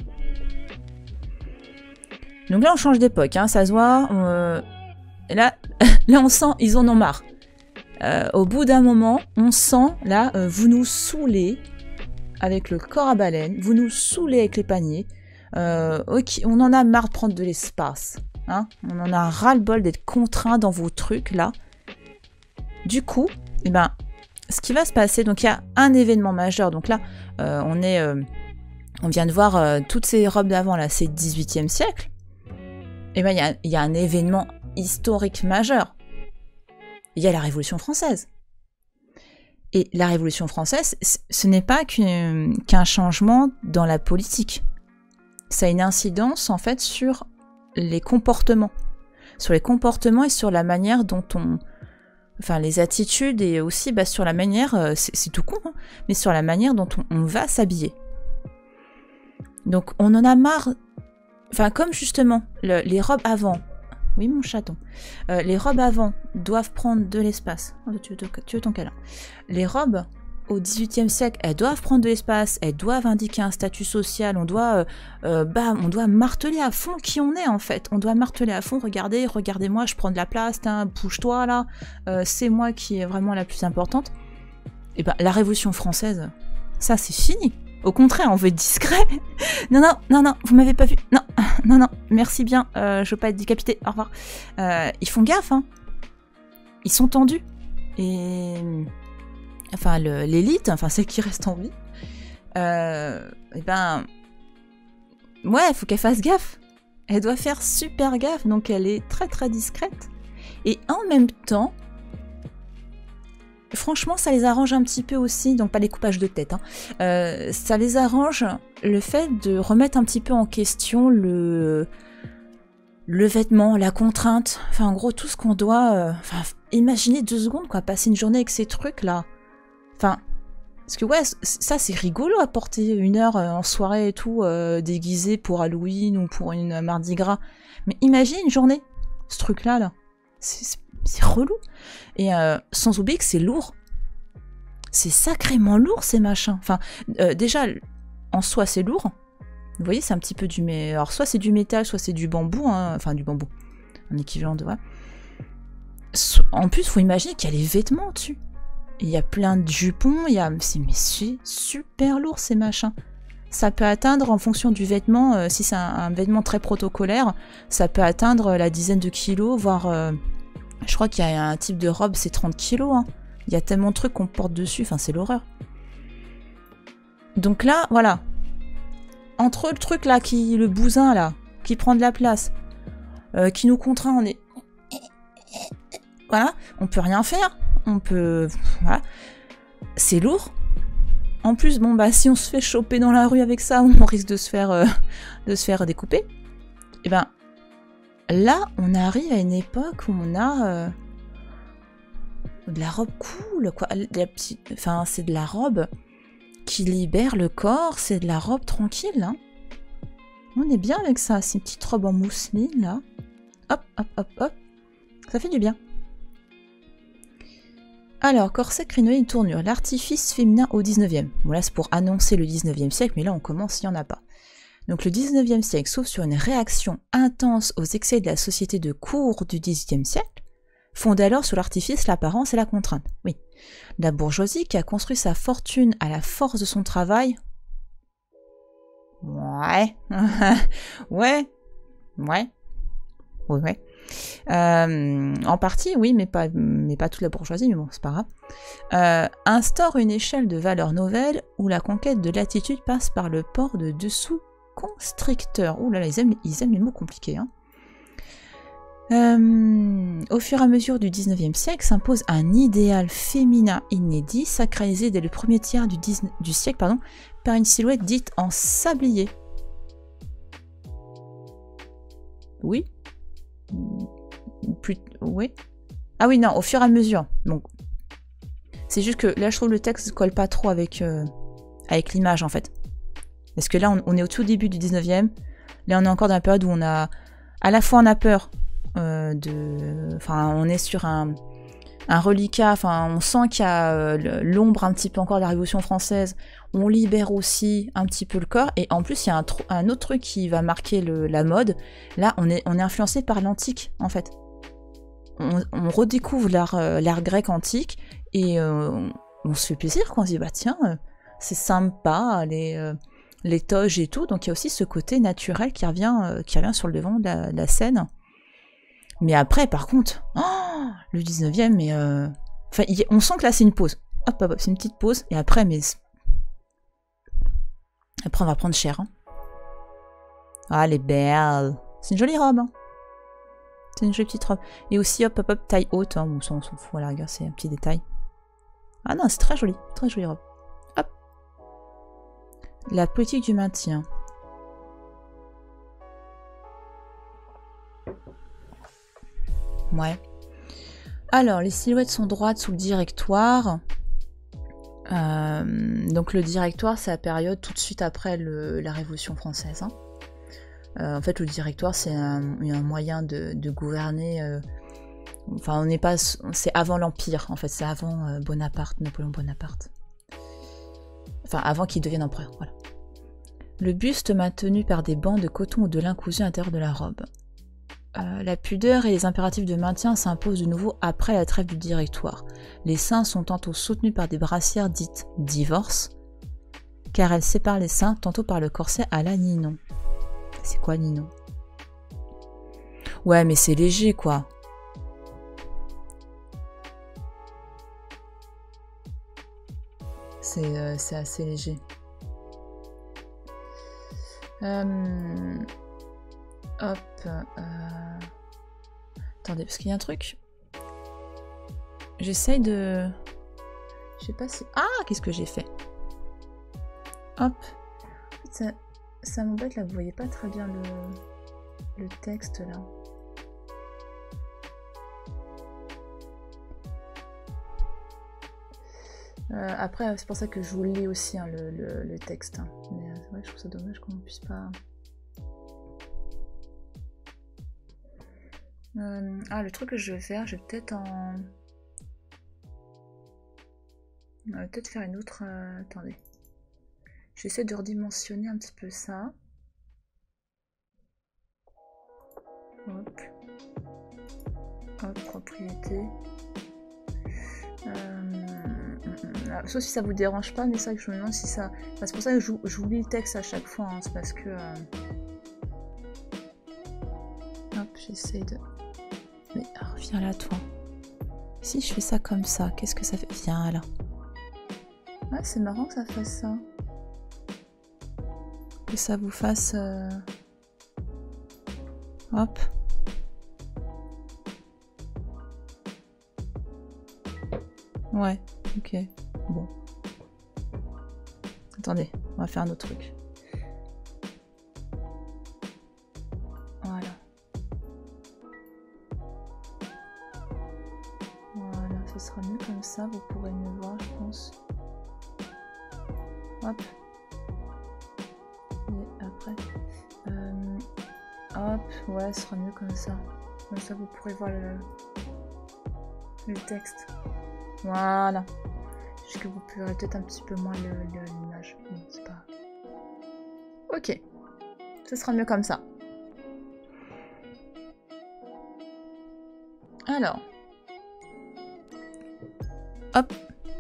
[SPEAKER 1] Donc là, on change d'époque, hein, ça se voit. Euh, et là, là, on sent, ils en ont marre. Euh, au bout d'un moment, on sent, là, euh, vous nous saoulez. Avec le corps à baleine, vous nous saoulez avec les paniers, euh, okay, on en a marre de prendre de l'espace, hein, on en a ras-le-bol d'être contraint dans vos trucs là. Du coup, eh ben, ce qui va se passer, donc il y a un événement majeur, donc là, euh, on est, euh, on vient de voir euh, toutes ces robes d'avant là, c'est dix-huitième siècle, et ben il y a, y a un événement historique majeur, il y a la Révolution française. Et la Révolution française, ce n'est pas qu'un qu'un changement dans la politique. Ça a une incidence, en fait, sur les comportements. Sur les comportements et sur la manière dont on... Enfin, les attitudes et aussi bah, sur la manière... C'est tout con, hein, mais sur la manière dont on, on va s'habiller. Donc, on en a marre... Enfin, comme justement, le, les robes avant... Oui, mon chaton. Euh, les robes avant doivent prendre de l'espace. Oh, tu, tu, tu veux ton câlin. Les robes au dix-huitième siècle, elles doivent prendre de l'espace, elles doivent indiquer un statut social, on doit, euh, euh, bah, on doit marteler à fond qui on est en fait. On doit marteler à fond, regardez, regardez-moi, je prends de la place, bouge-toi là, euh, c'est moi qui est vraiment la plus importante. Et ben, la Révolution française, ça c'est fini. Au contraire, on veut être discret. Non, non, non, non, vous m'avez pas vu. Non. non, non, merci bien, euh, je veux pas être décapité, au revoir. Euh, ils font gaffe, hein. Ils sont tendus. Et... Enfin, l'élite, enfin, celle qui reste en vie, euh, et ben... Ouais, il faut qu'elle fasse gaffe. Elle doit faire super gaffe, donc elle est très très discrète. Et en même temps... Franchement, ça les arrange un petit peu aussi, donc pas les coupages de tête, hein. Euh, ça les arrange le fait de remettre un petit peu en question le, le vêtement, la contrainte, enfin en gros tout ce qu'on doit... Euh, enfin, imaginez deux secondes, quoi, passer une journée avec ces trucs-là. Enfin, parce que ouais, ça c'est rigolo à porter une heure en soirée et tout, euh, déguisé pour Halloween ou pour une Mardi Gras. Mais imagine une journée, ce truc-là, là. C'est... C'est relou. Et euh, sans oublier que c'est lourd. C'est sacrément lourd, ces machins. Enfin, euh, déjà, en soi, c'est lourd. Vous voyez, c'est un petit peu du... Mais... Alors, soit c'est du métal, soit c'est du bambou. Hein. Enfin, du bambou. Un équivalent de... Ouais. En plus, il faut imaginer qu'il y a les vêtements dessus. Il y a plein de jupons. Il y a... Mais c'est super lourd, ces machins. Ça peut atteindre, en fonction du vêtement, euh, si c'est un, un vêtement très protocolaire, ça peut atteindre la dizaine de kilos, voire... Euh, je crois qu'il y a un type de robe, c'est trente kilos. Hein. Il y a tellement de trucs qu'on porte dessus, enfin c'est l'horreur. Donc là, voilà. Entre le truc là, qui, le bousin là, qui prend de la place, euh, qui nous contraint, on est... Voilà, on peut rien faire. On peut... Voilà. C'est lourd. En plus, bon bah si on se fait choper dans la rue avec ça, on risque de se faire, euh, de se faire découper. Et ben... Là, on arrive à une époque où on a euh, de la robe cool, quoi. La petite, enfin, c'est de la robe qui libère le corps, c'est de la robe tranquille. Hein. On est bien avec ça, ces petites robes en mousseline, là. Hop, hop, hop, hop. Ça fait du bien. Alors, corset, crinoline, tournure. L'artifice féminin au dix-neuvième. Bon, là, c'est pour annoncer le dix-neuvième siècle, mais là, on commence, il n'y en a pas. Donc le dix-neuvième siècle s'ouvre sur une réaction intense aux excès de la société de cour du dix-huitième siècle, fondée alors sur l'artifice, l'apparence et la contrainte. Oui, la bourgeoisie qui a construit sa fortune à la force de son travail. Ouais, ouais, ouais, ouais, ouais. Euh, en partie, oui, mais pas, mais pas toute la bourgeoisie, mais bon, c'est pas grave. Euh, instaure une échelle de valeurs nouvelles où la conquête de l'attitude passe par le port de dessous constricteur. Ouh là là, ils aiment, ils aiment les mots compliqués. Hein. Euh, au fur et à mesure du dix-neuvième siècle, s'impose un idéal féminin inédit, sacralisé dès le premier tiers du, du siècle pardon, par une silhouette dite en sablier. Oui. Plus, oui. Ah oui, non, au fur et à mesure. Donc, c'est juste que là, je trouve le texte ne colle pas trop avec, euh, avec l'image, en fait. Parce que là, on, on est au tout début du dix-neuvième. Là, on est encore dans la période où on a... À la fois, on a peur euh, de... Enfin, on est sur un, un reliquat. Enfin, on sent qu'il y a euh, l'ombre un petit peu encore de la Révolution française. On libère aussi un petit peu le corps. Et en plus, il y a un, un autre truc qui va marquer le, la mode. Là, on est, on est influencé par l'antique, en fait. On, on redécouvre l'art euh, l'art grec antique. Et euh, on, on se fait plaisir, quoi. On se dit, bah tiens, euh, c'est sympa, les... Euh, les toges et tout, donc il y a aussi ce côté naturel qui revient, euh, qui revient sur le devant de la, de la scène. Mais après, par contre, oh, le dix-neuvième, mais... Euh... Enfin, y, on sent que là, c'est une pause. Hop, hop, hop, c'est une petite pause, et après, mais... Après, on va prendre cher. Hein. Ah, elle est belle. C'est une jolie robe. Hein. C'est une jolie petite robe. Et aussi, hop, hop, hop, taille haute. Hein. Bon, ça, on s'en fout, voilà, regarde, c'est un petit détail. Ah non, c'est très joli, très jolie robe. La politique du maintien. Ouais. Alors, les silhouettes sont droites sous le directoire. Euh, donc le directoire, c'est la période tout de suite après le, la Révolution française. Hein. Euh, en fait, le directoire, c'est un, un moyen de, de gouverner. Euh, enfin, on n'est pas... C'est avant l'Empire, en fait. C'est avant euh, Bonaparte, Napoléon Bonaparte. Enfin, avant qu'il devienne empereur, voilà. Le buste maintenu par des bandes de coton ou de lin cousu à l'intérieur de la robe. Euh, la pudeur et les impératifs de maintien s'imposent de nouveau après la trêve du directoire. Les seins sont tantôt soutenus par des brassières dites « divorce », car elles séparent les seins tantôt par le corset à la ninon. C'est quoi Nino? Ouais, mais c'est léger, quoi. C'est euh, assez léger. Euh... Hop. Euh... Attendez, parce qu'il y a un truc. J'essaye de... Je sais pas si... Ah, qu'est-ce que j'ai fait? Hop. Ça, ça m'embête là, vous voyez pas très bien le, le texte là. Euh, après, c'est pour ça que je vous lis aussi hein, le, le, le texte. Hein. Mais euh, c'est vrai que je trouve ça dommage qu'on ne puisse pas... Euh, ah, le truc que je vais faire, je vais peut-être en... On va peut-être faire une autre... Euh... Attendez. J'essaie de redimensionner un petit peu ça. Hop. Hop, propriété. Euh... Sauf si ça vous dérange pas, mais c'est vrai que je me demande si ça... Enfin, c'est pour ça que je, je vous lis le texte à chaque fois. Hein. C'est parce que... Euh... Hop, j'essaie de... Mais reviens là, toi. Si je fais ça comme ça, qu'est-ce que ça fait? Viens là. Ouais, c'est marrant que ça fasse ça. Que ça vous fasse... Euh... Hop. Ouais, ok. Bon. Attendez, on va faire un autre truc. Voilà. Voilà, ce sera mieux comme ça, vous pourrez mieux voir, je pense. Hop. Et après. Euh, hop, ouais, ce sera mieux comme ça. Comme ça, vous pourrez voir le, le texte. Voilà. Juste que vous pourrez peut-être un petit peu moins l'image. Bon, c'est pas... Ok. Ce sera mieux comme ça. Alors. Hop.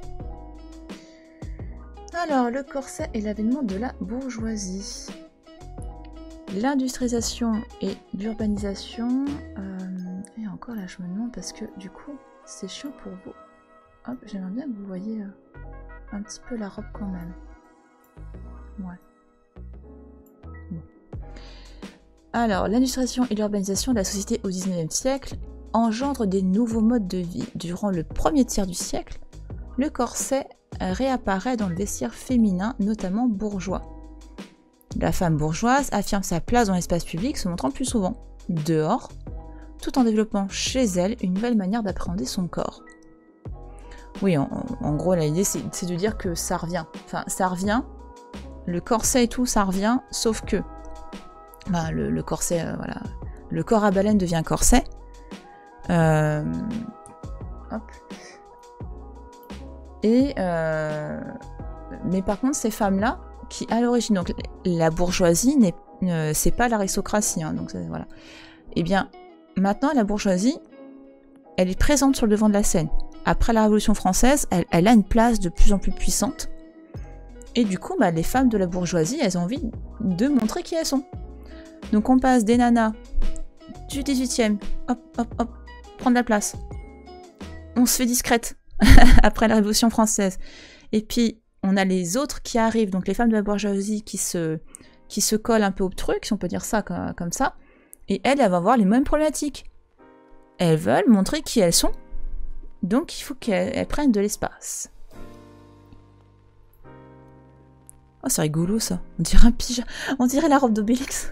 [SPEAKER 1] Alors, le corset est l'avènement de la bourgeoisie. L'industrialisation et l'urbanisation. Euh, et encore là, je me demande parce que du coup, c'est chiant pour vous. Hop, j'aimerais bien que vous voyez euh, un petit peu la robe quand même. Ouais. Bon. Alors, l'industrialisation et l'urbanisation de la société au dix-neuvième siècle engendrent des nouveaux modes de vie. Durant le premier tiers du siècle, le corset réapparaît dans le vestiaire féminin, notamment bourgeois. La femme bourgeoise affirme sa place dans l'espace public, se montrant plus souvent dehors, tout en développant chez elle une nouvelle manière d'appréhender son corps. Oui, en, en gros, l'idée, c'est de dire que ça revient. Enfin, ça revient, le corset et tout, ça revient, sauf que bah, le, le corset, euh, voilà, le corps à baleine devient corset. Euh, hop. Et euh, mais par contre, ces femmes-là, qui à l'origine, donc la bourgeoisie, n'est, euh, c'est pas l'aristocratie, hein, donc voilà. Et bien, maintenant, la bourgeoisie, elle est présente sur le devant de la scène. Après la Révolution française, elle, elle a une place de plus en plus puissante. Et du coup, bah, les femmes de la bourgeoisie, elles ont envie de montrer qui elles sont. Donc on passe des nanas du dix-huitième, hop, hop, hop, prendre la place. On se fait discrète après la Révolution française. Et puis, on a les autres qui arrivent, donc les femmes de la bourgeoisie qui se, qui se collent un peu au truc, si on peut dire ça comme, comme ça. Et elles, elles vont avoir les mêmes problématiques. Elles veulent montrer qui elles sont. Donc il faut qu'elles prennent de l'espace. Oh, c'est rigolo ça. On dirait un pyjama. On dirait la robe d'Obélix.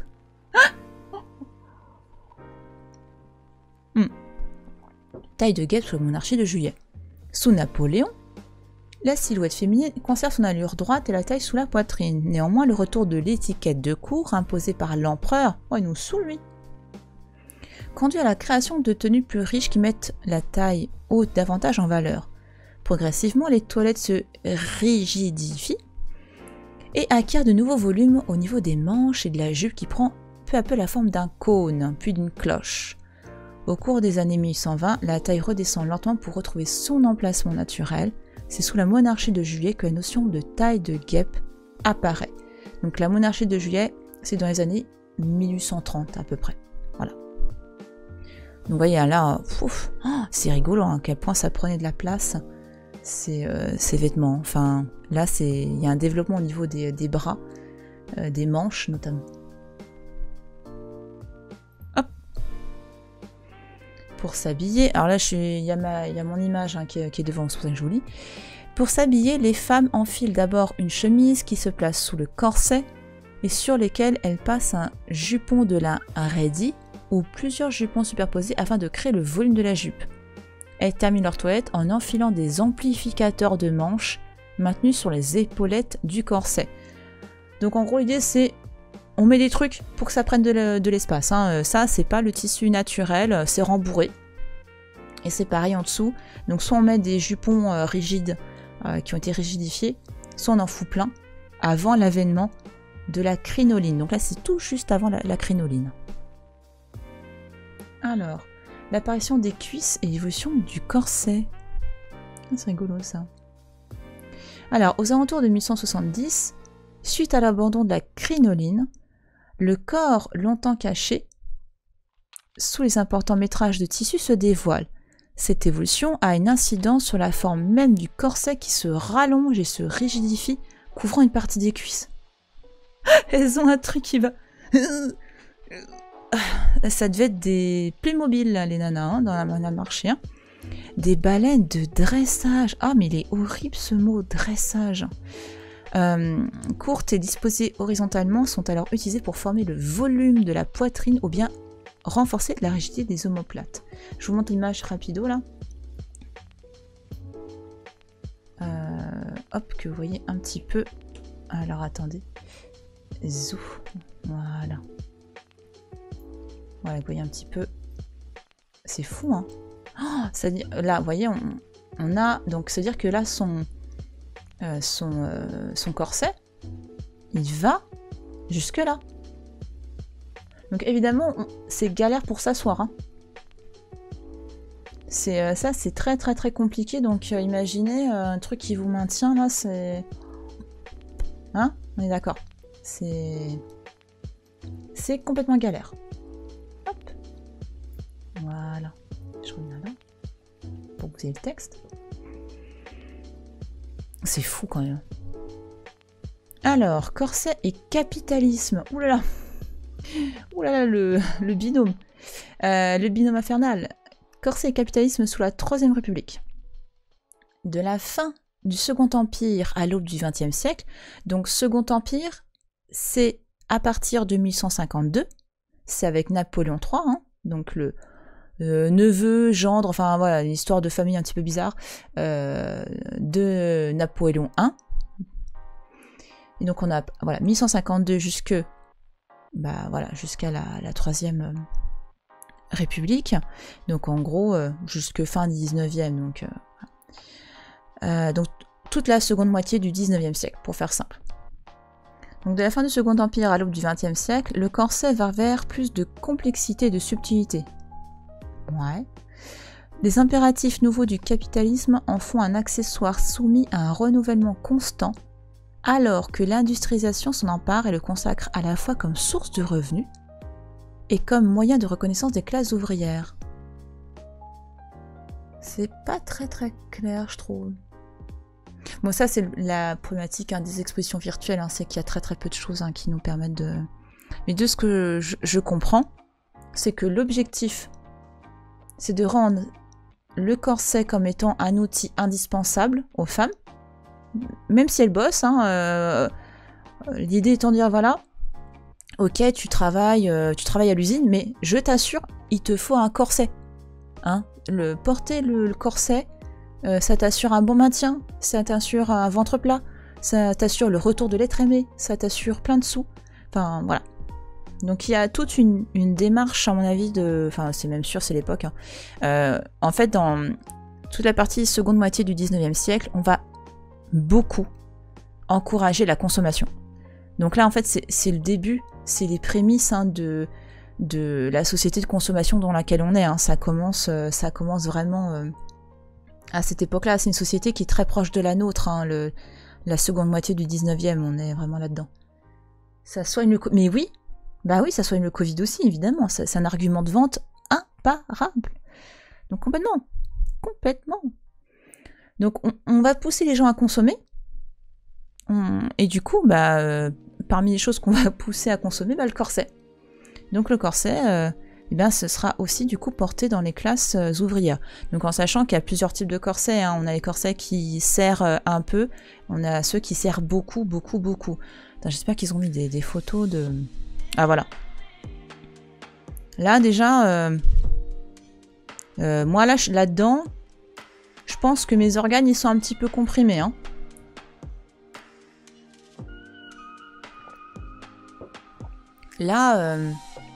[SPEAKER 1] hmm. Taille de guêpe sous la monarchie de Juillet. Sous Napoléon, la silhouette féminine conserve son allure droite et la taille sous la poitrine. Néanmoins, le retour de l'étiquette de cour imposée par l'empereur, oh, il nous saoule lui, conduit à la création de tenues plus riches qui mettent la taille haute davantage en valeur. Progressivement, les toilettes se rigidifient et acquièrent de nouveaux volumes au niveau des manches et de la jupe qui prend peu à peu la forme d'un cône, puis d'une cloche. Au cours des années mille huit cent vingt, la taille redescend lentement pour retrouver son emplacement naturel. C'est sous la monarchie de Juillet que la notion de taille de guêpe apparaît. Donc la monarchie de Juillet, c'est dans les années mille huit cent trente à peu près. Voilà. Donc vous voyez là, oh, c'est rigolo hein, à quel point ça prenait de la place, ces, euh, ces vêtements. Enfin, là, il y a un développement au niveau des, des bras, euh, des manches notamment. Hop. Pour s'habiller, alors là, il y, y a mon image hein, qui, est, qui est devant, c'est pour ça que je vous lis. Pour s'habiller, les femmes enfilent d'abord une chemise qui se place sous le corset et sur lesquelles elles passent un jupon de lin raidi ou plusieurs jupons superposés afin de créer le volume de la jupe. Elles terminent leur toilette en enfilant des amplificateurs de manches maintenus sur les épaulettes du corset. Donc en gros l'idée c'est on met des trucs pour que ça prenne de l'espace. Hein. Ça c'est pas le tissu naturel, c'est rembourré. Et c'est pareil en dessous. Donc soit on met des jupons euh, rigides euh, qui ont été rigidifiés, soit on en fout plein avant l'avènement de la crinoline. Donc là c'est tout juste avant la, la crinoline. Alors, l'apparition des cuisses et l'évolution du corset. C'est rigolo ça. Alors, aux alentours de mille cent soixante-dix, suite à l'abandon de la crinoline, le corps longtemps caché sous les importants métrages de tissu se dévoile. Cette évolution a une incidence sur la forme même du corset qui se rallonge et se rigidifie, couvrant une partie des cuisses. Elles ont un truc qui va... Ça devait être des Playmobil, là, les nanas, hein, dans la manière de marcher. Hein. Des baleines de dressage. Ah, mais il est horrible ce mot, dressage. Euh, courtes et disposées horizontalement sont alors utilisées pour former le volume de la poitrine ou bien renforcer la rigidité des omoplates. Je vous montre l'image rapido, là. Euh, hop, que vous voyez un petit peu. Alors, attendez. Zou. Voilà. Voilà, vous voyez un petit peu. C'est fou, hein. Oh, ça dit, là, vous voyez, on, on a... Donc, c'est-à-dire que là, son, euh, son, euh, son corset, il va jusque-là. Donc, évidemment, c'est galère pour s'asseoir. Hein. C'est euh, ça, c'est très, très, très compliqué. Donc, euh, imaginez euh, un truc qui vous maintient, là, c'est... Hein? On est d'accord. C'est... C'est complètement galère. Voilà, je reviens là pour que vous ayez le texte. C'est fou quand même. Alors, corset et capitalisme. Ouh là là, ouh là là, le, le binôme. Euh, le binôme infernal. Corset et capitalisme sous la Troisième République. De la fin du Second Empire à l'aube du vingtième siècle. Donc, Second Empire, c'est à partir de mille cent cinquante-deux. C'est avec Napoléon trois, hein, donc le Euh, neveu, gendre, enfin voilà, une histoire de famille un petit peu bizarre, euh, de Napoléon un. Et donc on a voilà mille cent cinquante-deux jusque bah voilà jusqu'à la, la troisième euh, République. Donc en gros euh, jusque fin dix-neuvième. Donc euh, euh, donc toute la seconde moitié du dix-neuvième siècle, pour faire simple. Donc de la fin du Second Empire à l'aube du vingtième siècle, le corset va vers plus de complexité et de subtilité. Ouais. Les impératifs nouveaux du capitalisme en font un accessoire soumis à un renouvellement constant, alors que l'industrialisation s'en empare et le consacre à la fois comme source de revenus et comme moyen de reconnaissance des classes ouvrières. C'est pas très très clair, je trouve. Bon, ça c'est la problématique hein, des expositions virtuelles, hein, c'est qu'il y a très très peu de choses hein, qui nous permettent de... Mais de ce que je, je comprends, c'est que l'objectif c'est de rendre le corset comme étant un outil indispensable aux femmes, même si elles bossent. Hein, euh, l'idée étant de dire, voilà, ok, tu travailles, euh, tu travailles à l'usine, mais je t'assure, il te faut un corset. Hein. Le, porter le, le corset, euh, ça t'assure un bon maintien, ça t'assure un ventre plat, ça t'assure le retour de l'être aimé, ça t'assure plein de sous. Enfin, voilà. Donc il y a toute une, une démarche, à mon avis, de... Enfin, c'est même sûr, c'est l'époque. Hein. Euh, en fait, dans toute la partie seconde moitié du dix-neuvième siècle, on va beaucoup encourager la consommation. Donc là, en fait, c'est le début, c'est les prémices hein, de, de la société de consommation dans laquelle on est. Hein. Ça commence, ça commence vraiment euh, à cette époque-là. C'est une société qui est très proche de la nôtre. Hein, le, la seconde moitié du dix-neuvième, on est vraiment là-dedans. Ça soigne le... Mais oui, Bah oui, ça soigne le Covid aussi, évidemment. C'est un argument de vente imparable. Donc complètement. Complètement. Donc on, on va pousser les gens à consommer. On, et du coup, bah, euh, parmi les choses qu'on va pousser à consommer, bah, le corset. Donc le corset, euh, eh bien, ce sera aussi du coup porté dans les classes euh, ouvrières. Donc en sachant qu'il y a plusieurs types de corsets. Hein. On a les corsets qui serrent euh, un peu. On a ceux qui serrent beaucoup, beaucoup, beaucoup. J'espère qu'ils ont mis des, des photos de... Ah voilà. Là déjà, euh, euh, moi là, là-dedans, je pense que mes organes, ils sont un petit peu comprimés. Hein. Là, euh,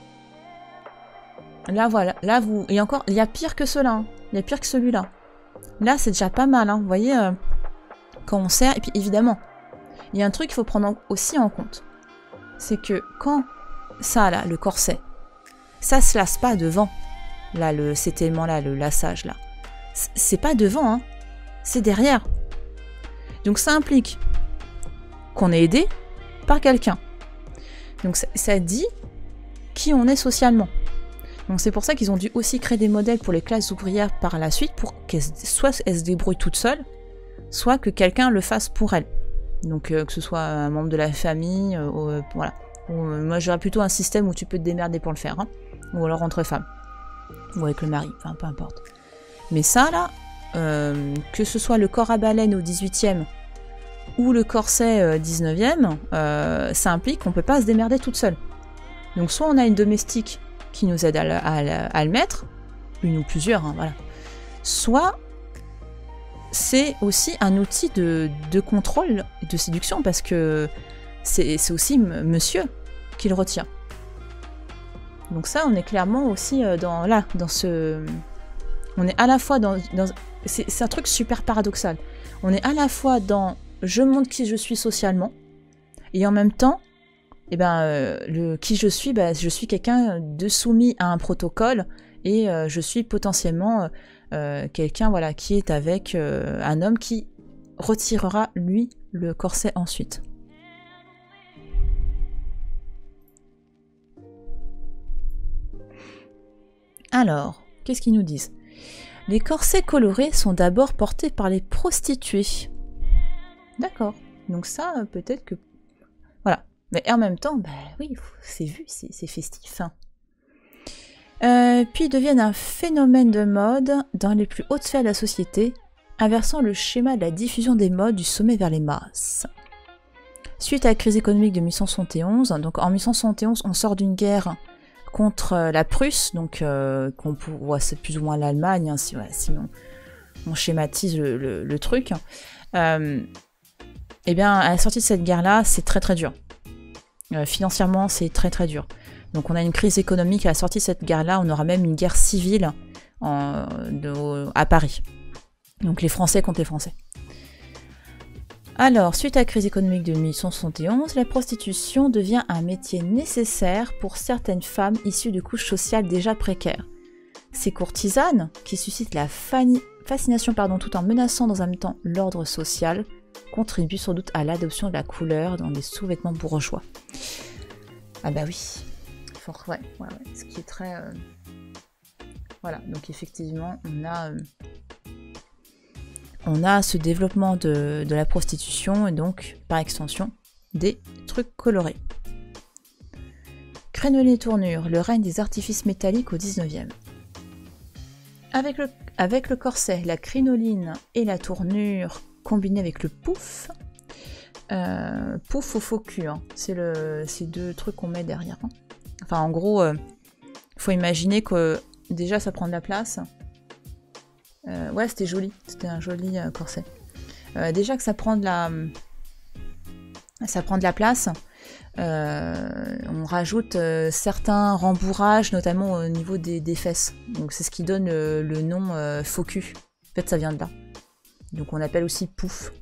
[SPEAKER 1] là voilà, là vous, et encore, il y a pire que cela, hein. Il y a pire que celui-là. Là, c'est déjà pas mal, hein. Vous voyez, euh, quand on serre, et puis évidemment, il y a un truc qu'il faut prendre aussi en compte, c'est que quand ça là, le corset, ça se lasse pas devant, là, le, cet élément-là, le lassage là, c'est pas devant, hein, c'est derrière. Donc ça implique qu'on est aidé par quelqu'un. Donc ça, ça dit qui on est socialement. Donc c'est pour ça qu'ils ont dû aussi créer des modèles pour les classes ouvrières par la suite, pour qu'elles soit elles se débrouillent toutes seules, soit que quelqu'un le fasse pour elles. Donc euh, que ce soit un membre de la famille, euh, euh, voilà. Ou, euh, moi j'aurais plutôt un système où tu peux te démerder pour le faire, hein. Ou alors entre femmes, ou avec le mari, enfin peu importe. Mais ça là, euh, que ce soit le corps à baleine au dix-huitième ou le corset euh, dix-neuvième, euh, ça implique qu'on ne peut pas se démerder toute seule. Donc soit on a une domestique qui nous aide à le, à le, à le mettre, une ou plusieurs, hein, voilà. Soit c'est aussi un outil de, de contrôle, de séduction, parce que c'est aussi monsieur qui le retient. Donc ça, on est clairement aussi dans, là, dans ce... On est à la fois dans... dans c'est un truc super paradoxal. On est à la fois dans je montre qui je suis socialement, et en même temps, eh ben, euh, le, qui je suis, ben, je suis quelqu'un de soumis à un protocole, et euh, je suis potentiellement euh, quelqu'un voilà, qui est avec euh, un homme qui retirera, lui, le corset ensuite. Alors, qu'est-ce qu'ils nous disent ? Les corsets colorés sont d'abord portés par les prostituées. D'accord. Donc ça, peut-être que... Voilà. Mais en même temps, bah oui, c'est vu, c'est festif. Hein. Euh, puis ils deviennent un phénomène de mode dans les plus hautes sphères de la société, inversant le schéma de la diffusion des modes du sommet vers les masses. Suite à la crise économique de mille huit cent soixante et onze, donc en mille huit cent soixante et onze, on sort d'une guerre contre la Prusse, donc euh, qu'on ouais, c'est plus ou moins l'Allemagne, hein, si, ouais, sinon on schématise le, le, le truc. Euh, et bien, à la sortie de cette guerre-là, c'est très très dur. Euh, financièrement, c'est très très dur. Donc on a une crise économique à la sortie de cette guerre-là, on aura même une guerre civile en, de, à Paris. Donc les Français contre les Français. Alors, suite à la crise économique de mille huit cent soixante et onze, la prostitution devient un métier nécessaire pour certaines femmes issues de couches sociales déjà précaires. Ces courtisanes, qui suscitent la fascination pardon, tout en menaçant dans un même temps l'ordre social, contribuent sans doute à l'adoption de la couleur dans les sous-vêtements bourgeois. Ah bah oui, fort, ouais, ouais, ouais, ce qui est très... Euh... Voilà, donc effectivement, on a... Euh... On a ce développement de, de la prostitution et donc, par extension, des trucs colorés. Crénolines et tournures, le règne des artifices métalliques au dix-neuvième. Avec le, avec le corset, la crinoline et la tournure combinées avec le pouf, euh, pouf au faux cul, hein, c'est ces deux trucs qu'on met derrière. Hein. Enfin, en gros, il euh, faut imaginer que déjà ça prend de la place. Euh, ouais, c'était joli, c'était un joli euh, corset. Euh, déjà que ça prend de la, ça prend de la place. Euh, on rajoute euh, certains rembourrages, notamment au niveau des, des fesses. Donc c'est ce qui donne euh, le nom euh, faux cul. En fait, ça vient de là. Donc on appelle aussi pouf.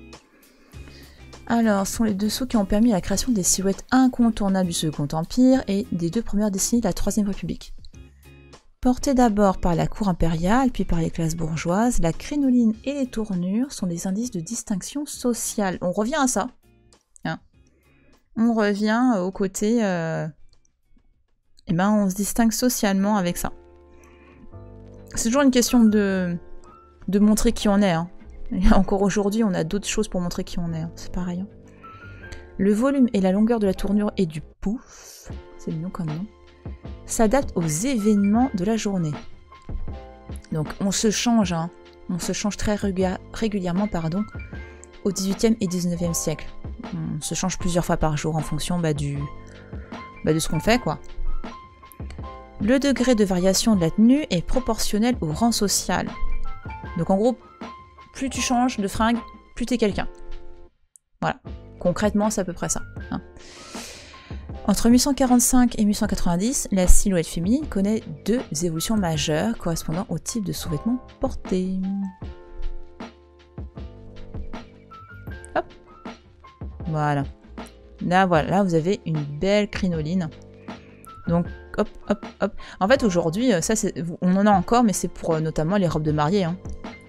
[SPEAKER 1] Alors, ce sont les dessous qui ont permis la création des silhouettes incontournables du Second Empire et des deux premières décennies de la Troisième République. Portées d'abord par la cour impériale, puis par les classes bourgeoises, la crinoline et les tournures sont des indices de distinction sociale. On revient à ça. Hein. On revient au côté... Euh, eh ben, on se distingue socialement avec ça. C'est toujours une question de, de montrer qui on est. Hein. Et encore aujourd'hui, on a d'autres choses pour montrer qui on est. Hein. C'est pareil. Hein. Le volume et la longueur de la tournure et du pouf, c'est mignon comme nom, s'adaptent aux événements de la journée. Donc on se change, hein. On se change très régulièrement pardon, au dix-huitième et dix-neuvième siècle. On se change plusieurs fois par jour en fonction bah, du, bah, de ce qu'on fait, quoi. Le degré de variation de la tenue est proportionnel au rang social. Donc en gros, plus tu changes de fringue, plus t'es quelqu'un. Voilà. Concrètement, c'est à peu près ça. Hein. Entre mille cent quarante-cinq et mille cent quatre-vingt-dix, la silhouette féminine connaît deux évolutions majeures correspondant au type de sous-vêtements portés. Hop. Voilà. Là, voilà. Là, vous avez une belle crinoline. Donc, hop, hop, hop. En fait, aujourd'hui, ça, c'est, on en a encore, mais c'est pour euh, notamment les robes de mariée. Hein.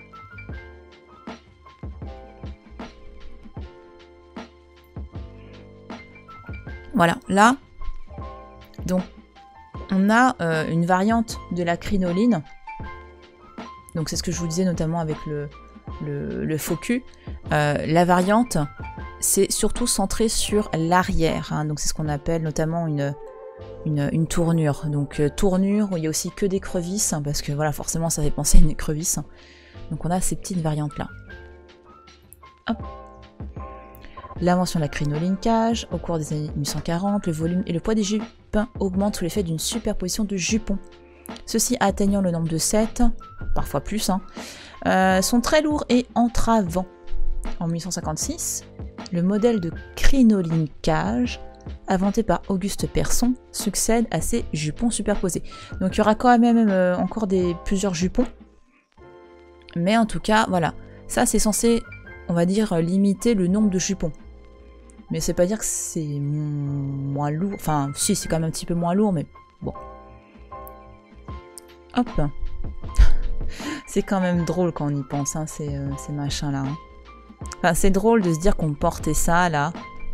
[SPEAKER 1] Voilà, là, donc, on a euh, une variante de la crinoline. Donc, c'est ce que je vous disais notamment avec le, le, le faux cul. Euh, la variante, c'est surtout centré sur l'arrière. Hein. Donc, c'est ce qu'on appelle notamment une... Une, une tournure, donc euh, tournure où il y a aussi que des crevisses, hein, parce que voilà, forcément ça fait penser à une crevice. Donc on a ces petites variantes là. Hop. L'invention de la crinoline cage, au cours des années mille cent quarante, le volume et le poids des jupes augmentent sous l'effet d'une superposition de jupons. Ceux-ci atteignant le nombre de sept, parfois plus, hein, euh, sont très lourds et entravants. En mille huit cent cinquante-six, le modèle de crinoline cage inventé par Auguste Persson, succède à ces jupons superposés. Donc il y aura quand même euh, encore des, plusieurs jupons. Mais en tout cas, voilà. Ça, c'est censé, on va dire, limiter le nombre de jupons. Mais c'est pas dire que c'est moins lourd. Enfin, si, c'est quand même un petit peu moins lourd, mais bon. Hop. C'est quand même drôle quand on y pense, hein, ces, euh, ces machins-là. Hein. Enfin, c'est drôle de se dire qu'on portait ça, là.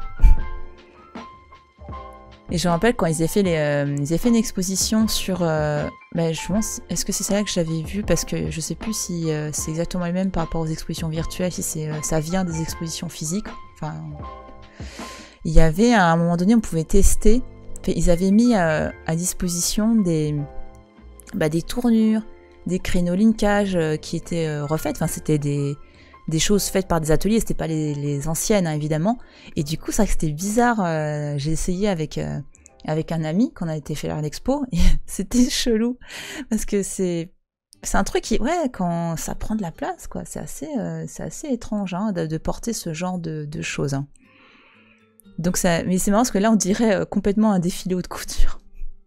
[SPEAKER 1] Et je me rappelle quand ils avaient fait, les, euh, ils avaient fait une exposition sur... Euh, bah, je pense, est-ce que c'est celle-là que j'avais vue? Parce que je sais plus si euh, c'est exactement le même par rapport aux expositions virtuelles, si c'est, euh, ça vient des expositions physiques. Enfin, il y avait, à un moment donné, on pouvait tester. Ils avaient mis euh, à disposition des, bah, des tournures, des crinolines cages euh, qui étaient euh, refaites. Enfin, c'était des... des choses faites par des ateliers, c'était pas les, les anciennes, hein, évidemment. Et du coup, c'est vrai que c'était bizarre. Euh, j'ai essayé avec, euh, avec un ami qu'on a été faire à l'expo, et c'était chelou. Parce que c'est c'est un truc qui, ouais, quand ça prend de la place, quoi, c'est assez, euh, c'est assez étrange hein, de, de porter ce genre de, de choses. Hein. Donc ça, mais c'est marrant parce que là, on dirait euh, complètement un défilé haute couture.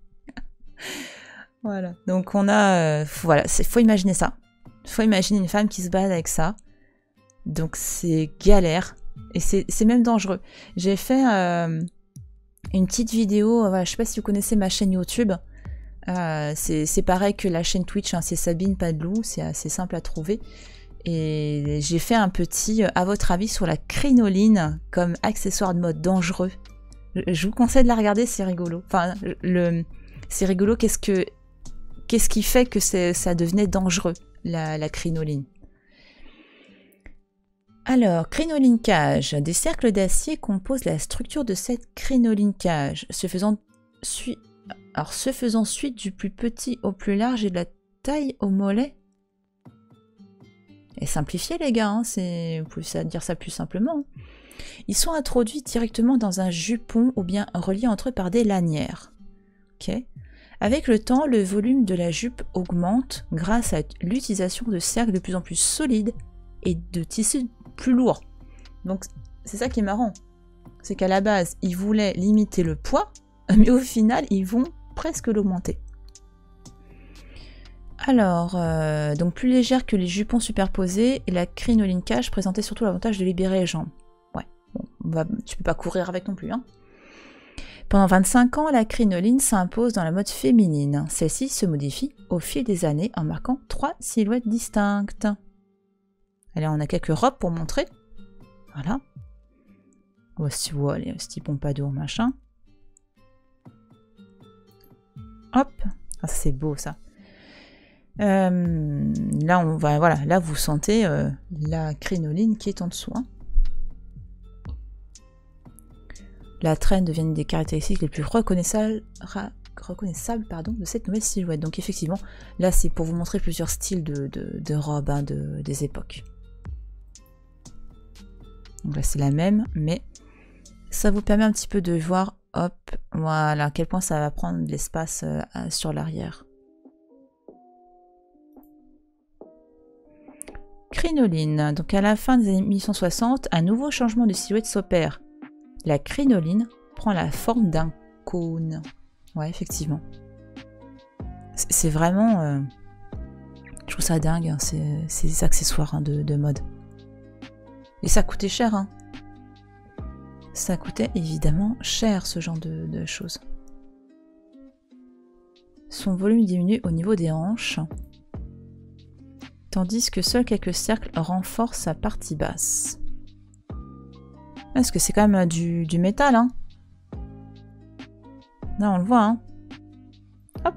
[SPEAKER 1] Voilà. Donc on a, euh, voilà, c'est, faut imaginer ça. Faut imaginer une femme qui se balade avec ça. Donc c'est galère et c'est même dangereux. J'ai fait euh, une petite vidéo, voilà, je sais pas si vous connaissez ma chaîne YouTube, euh, c'est pareil que la chaîne Twitch, hein, c'est Sabine Padelou, c'est assez simple à trouver. Et j'ai fait un petit, à votre avis, sur la crinoline comme accessoire de mode dangereux. Je vous conseille de la regarder, c'est rigolo. Enfin, le, c'est rigolo, qu'est-ce que, qu'est-ce qui fait que ça devenait dangereux, la, la crinoline. Alors, crinoline cage. Des cercles d'acier composent la structure de cette crinoline cage, se faisant, sui... Alors, se faisant suite du plus petit au plus large et de la taille au mollet. Et simplifié, les gars, hein, vous pouvez dire ça plus simplement. Ils sont introduits directement dans un jupon ou bien reliés entre eux par des lanières. Okay. Avec le temps, le volume de la jupe augmente grâce à l'utilisation de cercles de plus en plus solides et de tissus plus lourds. Donc c'est ça qui est marrant. C'est qu'à la base, ils voulaient limiter le poids, mais au final, ils vont presque l'augmenter. Alors, euh, donc plus légère que les jupons superposés, et la crinoline cage présentait surtout l'avantage de libérer les jambes. Ouais, bon, on va, tu peux pas courir avec non plus, hein. Pendant vingt-cinq ans, la crinoline s'impose dans la mode féminine. Celle-ci se modifie au fil des années en marquant trois silhouettes distinctes. Allez, on a quelques robes pour montrer. Voilà. Voici, voilà, style pompadour, machin. Hop, ah, c'est beau ça. Euh, là, on va, voilà, là vous sentez euh, la crinoline qui est en dessous. Hein. La traîne devient une des caractéristiques les plus reconnaissables, reconnaissables pardon, de cette nouvelle silhouette. Donc effectivement, là c'est pour vous montrer plusieurs styles de, de, de robes hein, de, des époques. Donc là c'est la même, mais ça vous permet un petit peu de voir, hop, voilà, à quel point ça va prendre de l'espace euh, sur l'arrière. Crinoline. Donc à la fin des années mille huit cent soixante, un nouveau changement de silhouette s'opère. La crinoline prend la forme d'un cône. Ouais, effectivement. C'est vraiment... Euh, je trouve ça dingue, hein, ces accessoires hein, de, de mode. Et ça coûtait cher, hein. Ça coûtait évidemment cher, ce genre de, de choses. Son volume diminue au niveau des hanches. Tandis que seuls quelques cercles renforcent sa partie basse. Parce que c'est quand même du, du métal, hein. Là, on le voit, hein. Hop.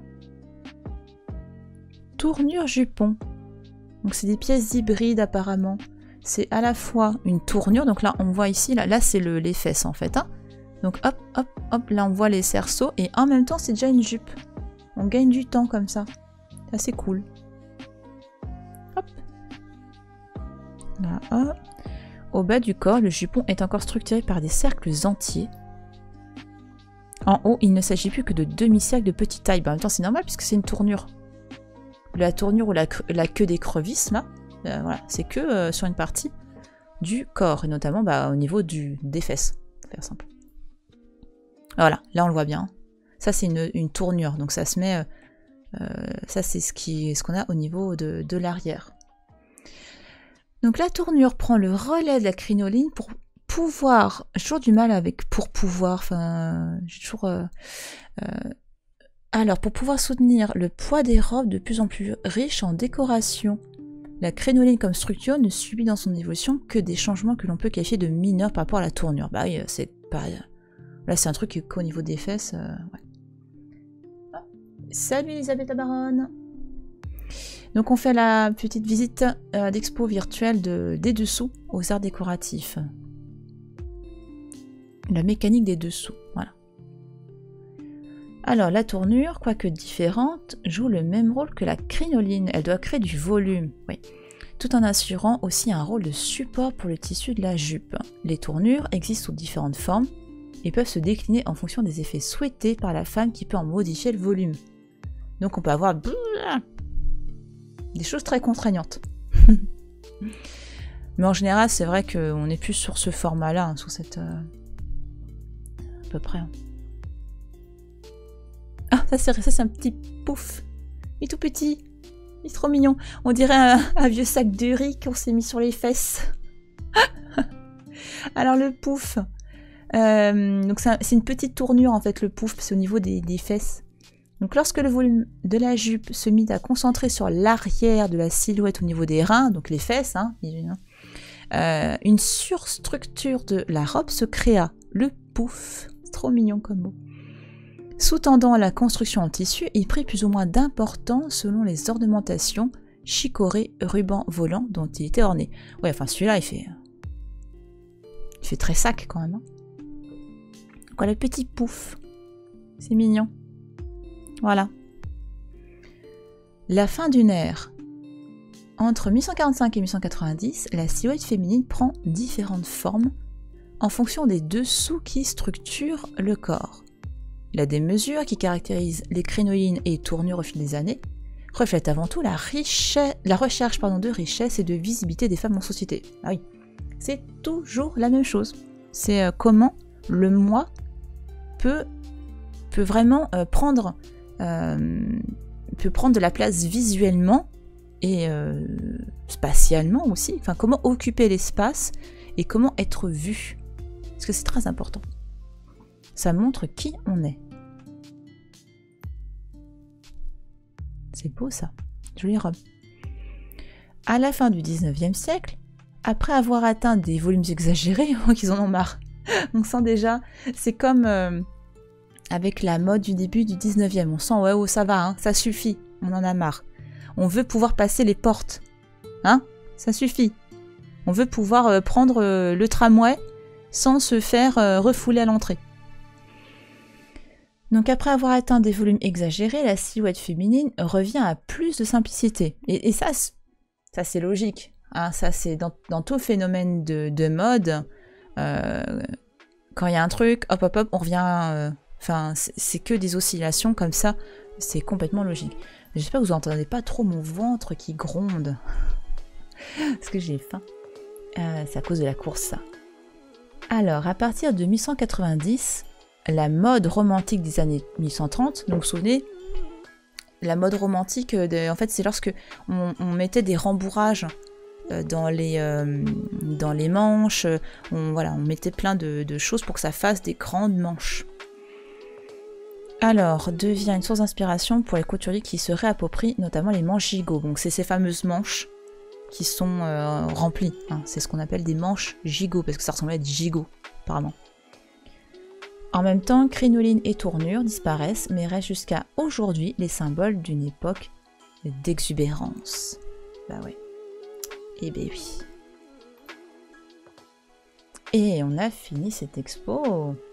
[SPEAKER 1] Tournure jupon. Donc, c'est des pièces hybrides, apparemment. C'est à la fois une tournure. Donc là, on voit ici, là, là c'est le, les fesses, en fait. Hein. Donc, hop, hop, hop. Là, on voit les cerceaux. Et en même temps, c'est déjà une jupe. On gagne du temps, comme ça. C'est assez cool. Hop. Là, hop. Au bas du corps, le jupon est encore structuré par des cercles entiers. En haut, il ne s'agit plus que de demi-cercles de petite taille. Bah, en même temps, c'est normal puisque c'est une tournure. La tournure ou la, la queue d'écrevisse, là, euh, voilà, c'est que euh, sur une partie du corps, et notamment bah, au niveau du, des fesses, pour faire simple. Voilà, là on le voit bien. Ça, c'est une, une tournure, donc ça se met... Euh, ça, c'est ce qui, ce qu'on a au niveau de, de l'arrière. Donc la tournure prend le relais de la crinoline pour pouvoir, j'ai toujours du mal avec pour pouvoir, enfin, j'ai toujours, euh, euh, alors pour pouvoir soutenir le poids des robes de plus en plus riches en décoration. La crinoline comme structure ne subit dans son évolution que des changements que l'on peut qualifier de mineurs par rapport à la tournure. Bah oui, c'est pas, là c'est un truc qu'au niveau des fesses, euh, ouais. Ah. Salut Elisabeth la baronne. Donc on fait la petite visite euh, d'expo virtuelle de, des dessous aux arts décoratifs. La mécanique des dessous, voilà. Alors la tournure, quoique différente, joue le même rôle que la crinoline. Elle doit créer du volume, oui, tout en assurant aussi un rôle de support pour le tissu de la jupe. Les tournures existent sous différentes formes et peuvent se décliner en fonction des effets souhaités par la femme qui peut en modifier le volume. Donc on peut avoir... des choses très contraignantes. Mais en général, c'est vrai qu'on est plus sur ce format-là, hein, sur cette... Euh... à peu près. Hein. Ah, ça c'est, ça c'est un petit pouf. Il est tout petit. Il est trop mignon. On dirait un, un vieux sac de riz qu'on s'est mis sur les fesses. Alors le pouf. Euh, donc c'est, un, c'est une petite tournure en fait, le pouf, c'est au niveau des, des fesses. Donc lorsque le volume de la jupe se mit à concentrer sur l'arrière de la silhouette au niveau des reins, donc les fesses, hein, euh, une surstructure de la robe se créa, le pouf, c'est trop mignon comme mot. Sous-tendant la construction en tissu, il prit plus ou moins d'importance selon les ornementations, chicorées, rubans volants dont il était orné. Ouais, enfin celui-là il fait, il fait très sac quand même. Hein. Voilà le petit pouf, c'est mignon. Voilà. La fin d'une ère. Entre mille huit cent quarante-cinq et mille huit cent quatre-vingt-dix, la silhouette féminine prend différentes formes en fonction des dessous qui structurent le corps. La démesure qui caractérise les crinolines et tournures au fil des années reflète avant tout la, richesse, la recherche pardon, de richesse et de visibilité des femmes en société. Ah oui, c'est toujours la même chose. C'est euh, comment le moi peut, peut vraiment euh, prendre... Euh, peut prendre de la place visuellement et euh, spatialement aussi. Enfin, comment occuper l'espace et comment être vu. Parce que c'est très important. Ça montre qui on est. C'est beau ça. Jolie robe. À la fin du dix-neuvième siècle, après avoir atteint des volumes exagérés, qu'ils en ont marre. On sent déjà, c'est comme... Euh, avec la mode du début du dix-neuvième. On sent, ouais, oh, ça va, hein, ça suffit, on en a marre. On veut pouvoir passer les portes, hein, ça suffit. On veut pouvoir euh, prendre euh, le tramway sans se faire euh, refouler à l'entrée. Donc après avoir atteint des volumes exagérés, la silhouette féminine revient à plus de simplicité. Et, et ça, ça c'est logique. Hein, ça c'est dans, dans tout phénomène de, de mode. Euh, quand il y a un truc, hop hop hop, on revient... Enfin, euh, c'est que des oscillations comme ça. C'est complètement logique. J'espère que vous n'entendez pas trop mon ventre qui gronde. Parce que j'ai faim. Euh, c'est à cause de la course, ça. Alors, à partir de mille cent quatre-vingt-dix, la mode romantique des années mille cent trente, donc vous vous souvenez, la mode romantique, de, en fait, c'est lorsque on, on mettait des rembourrages dans les, euh, dans les manches, on, voilà, on mettait plein de, de choses pour que ça fasse des grandes manches. Alors, devient une source d'inspiration pour les couturiers qui se réapproprient notamment les manches gigots. Donc c'est ces fameuses manches qui sont euh, remplies. Hein. C'est ce qu'on appelle des manches gigots, parce que ça ressemblait à des gigots, apparemment. En même temps, crinoline et tournure disparaissent, mais restent jusqu'à aujourd'hui les symboles d'une époque d'exubérance. Bah ouais. Eh ben oui. Et on a fini cette expo.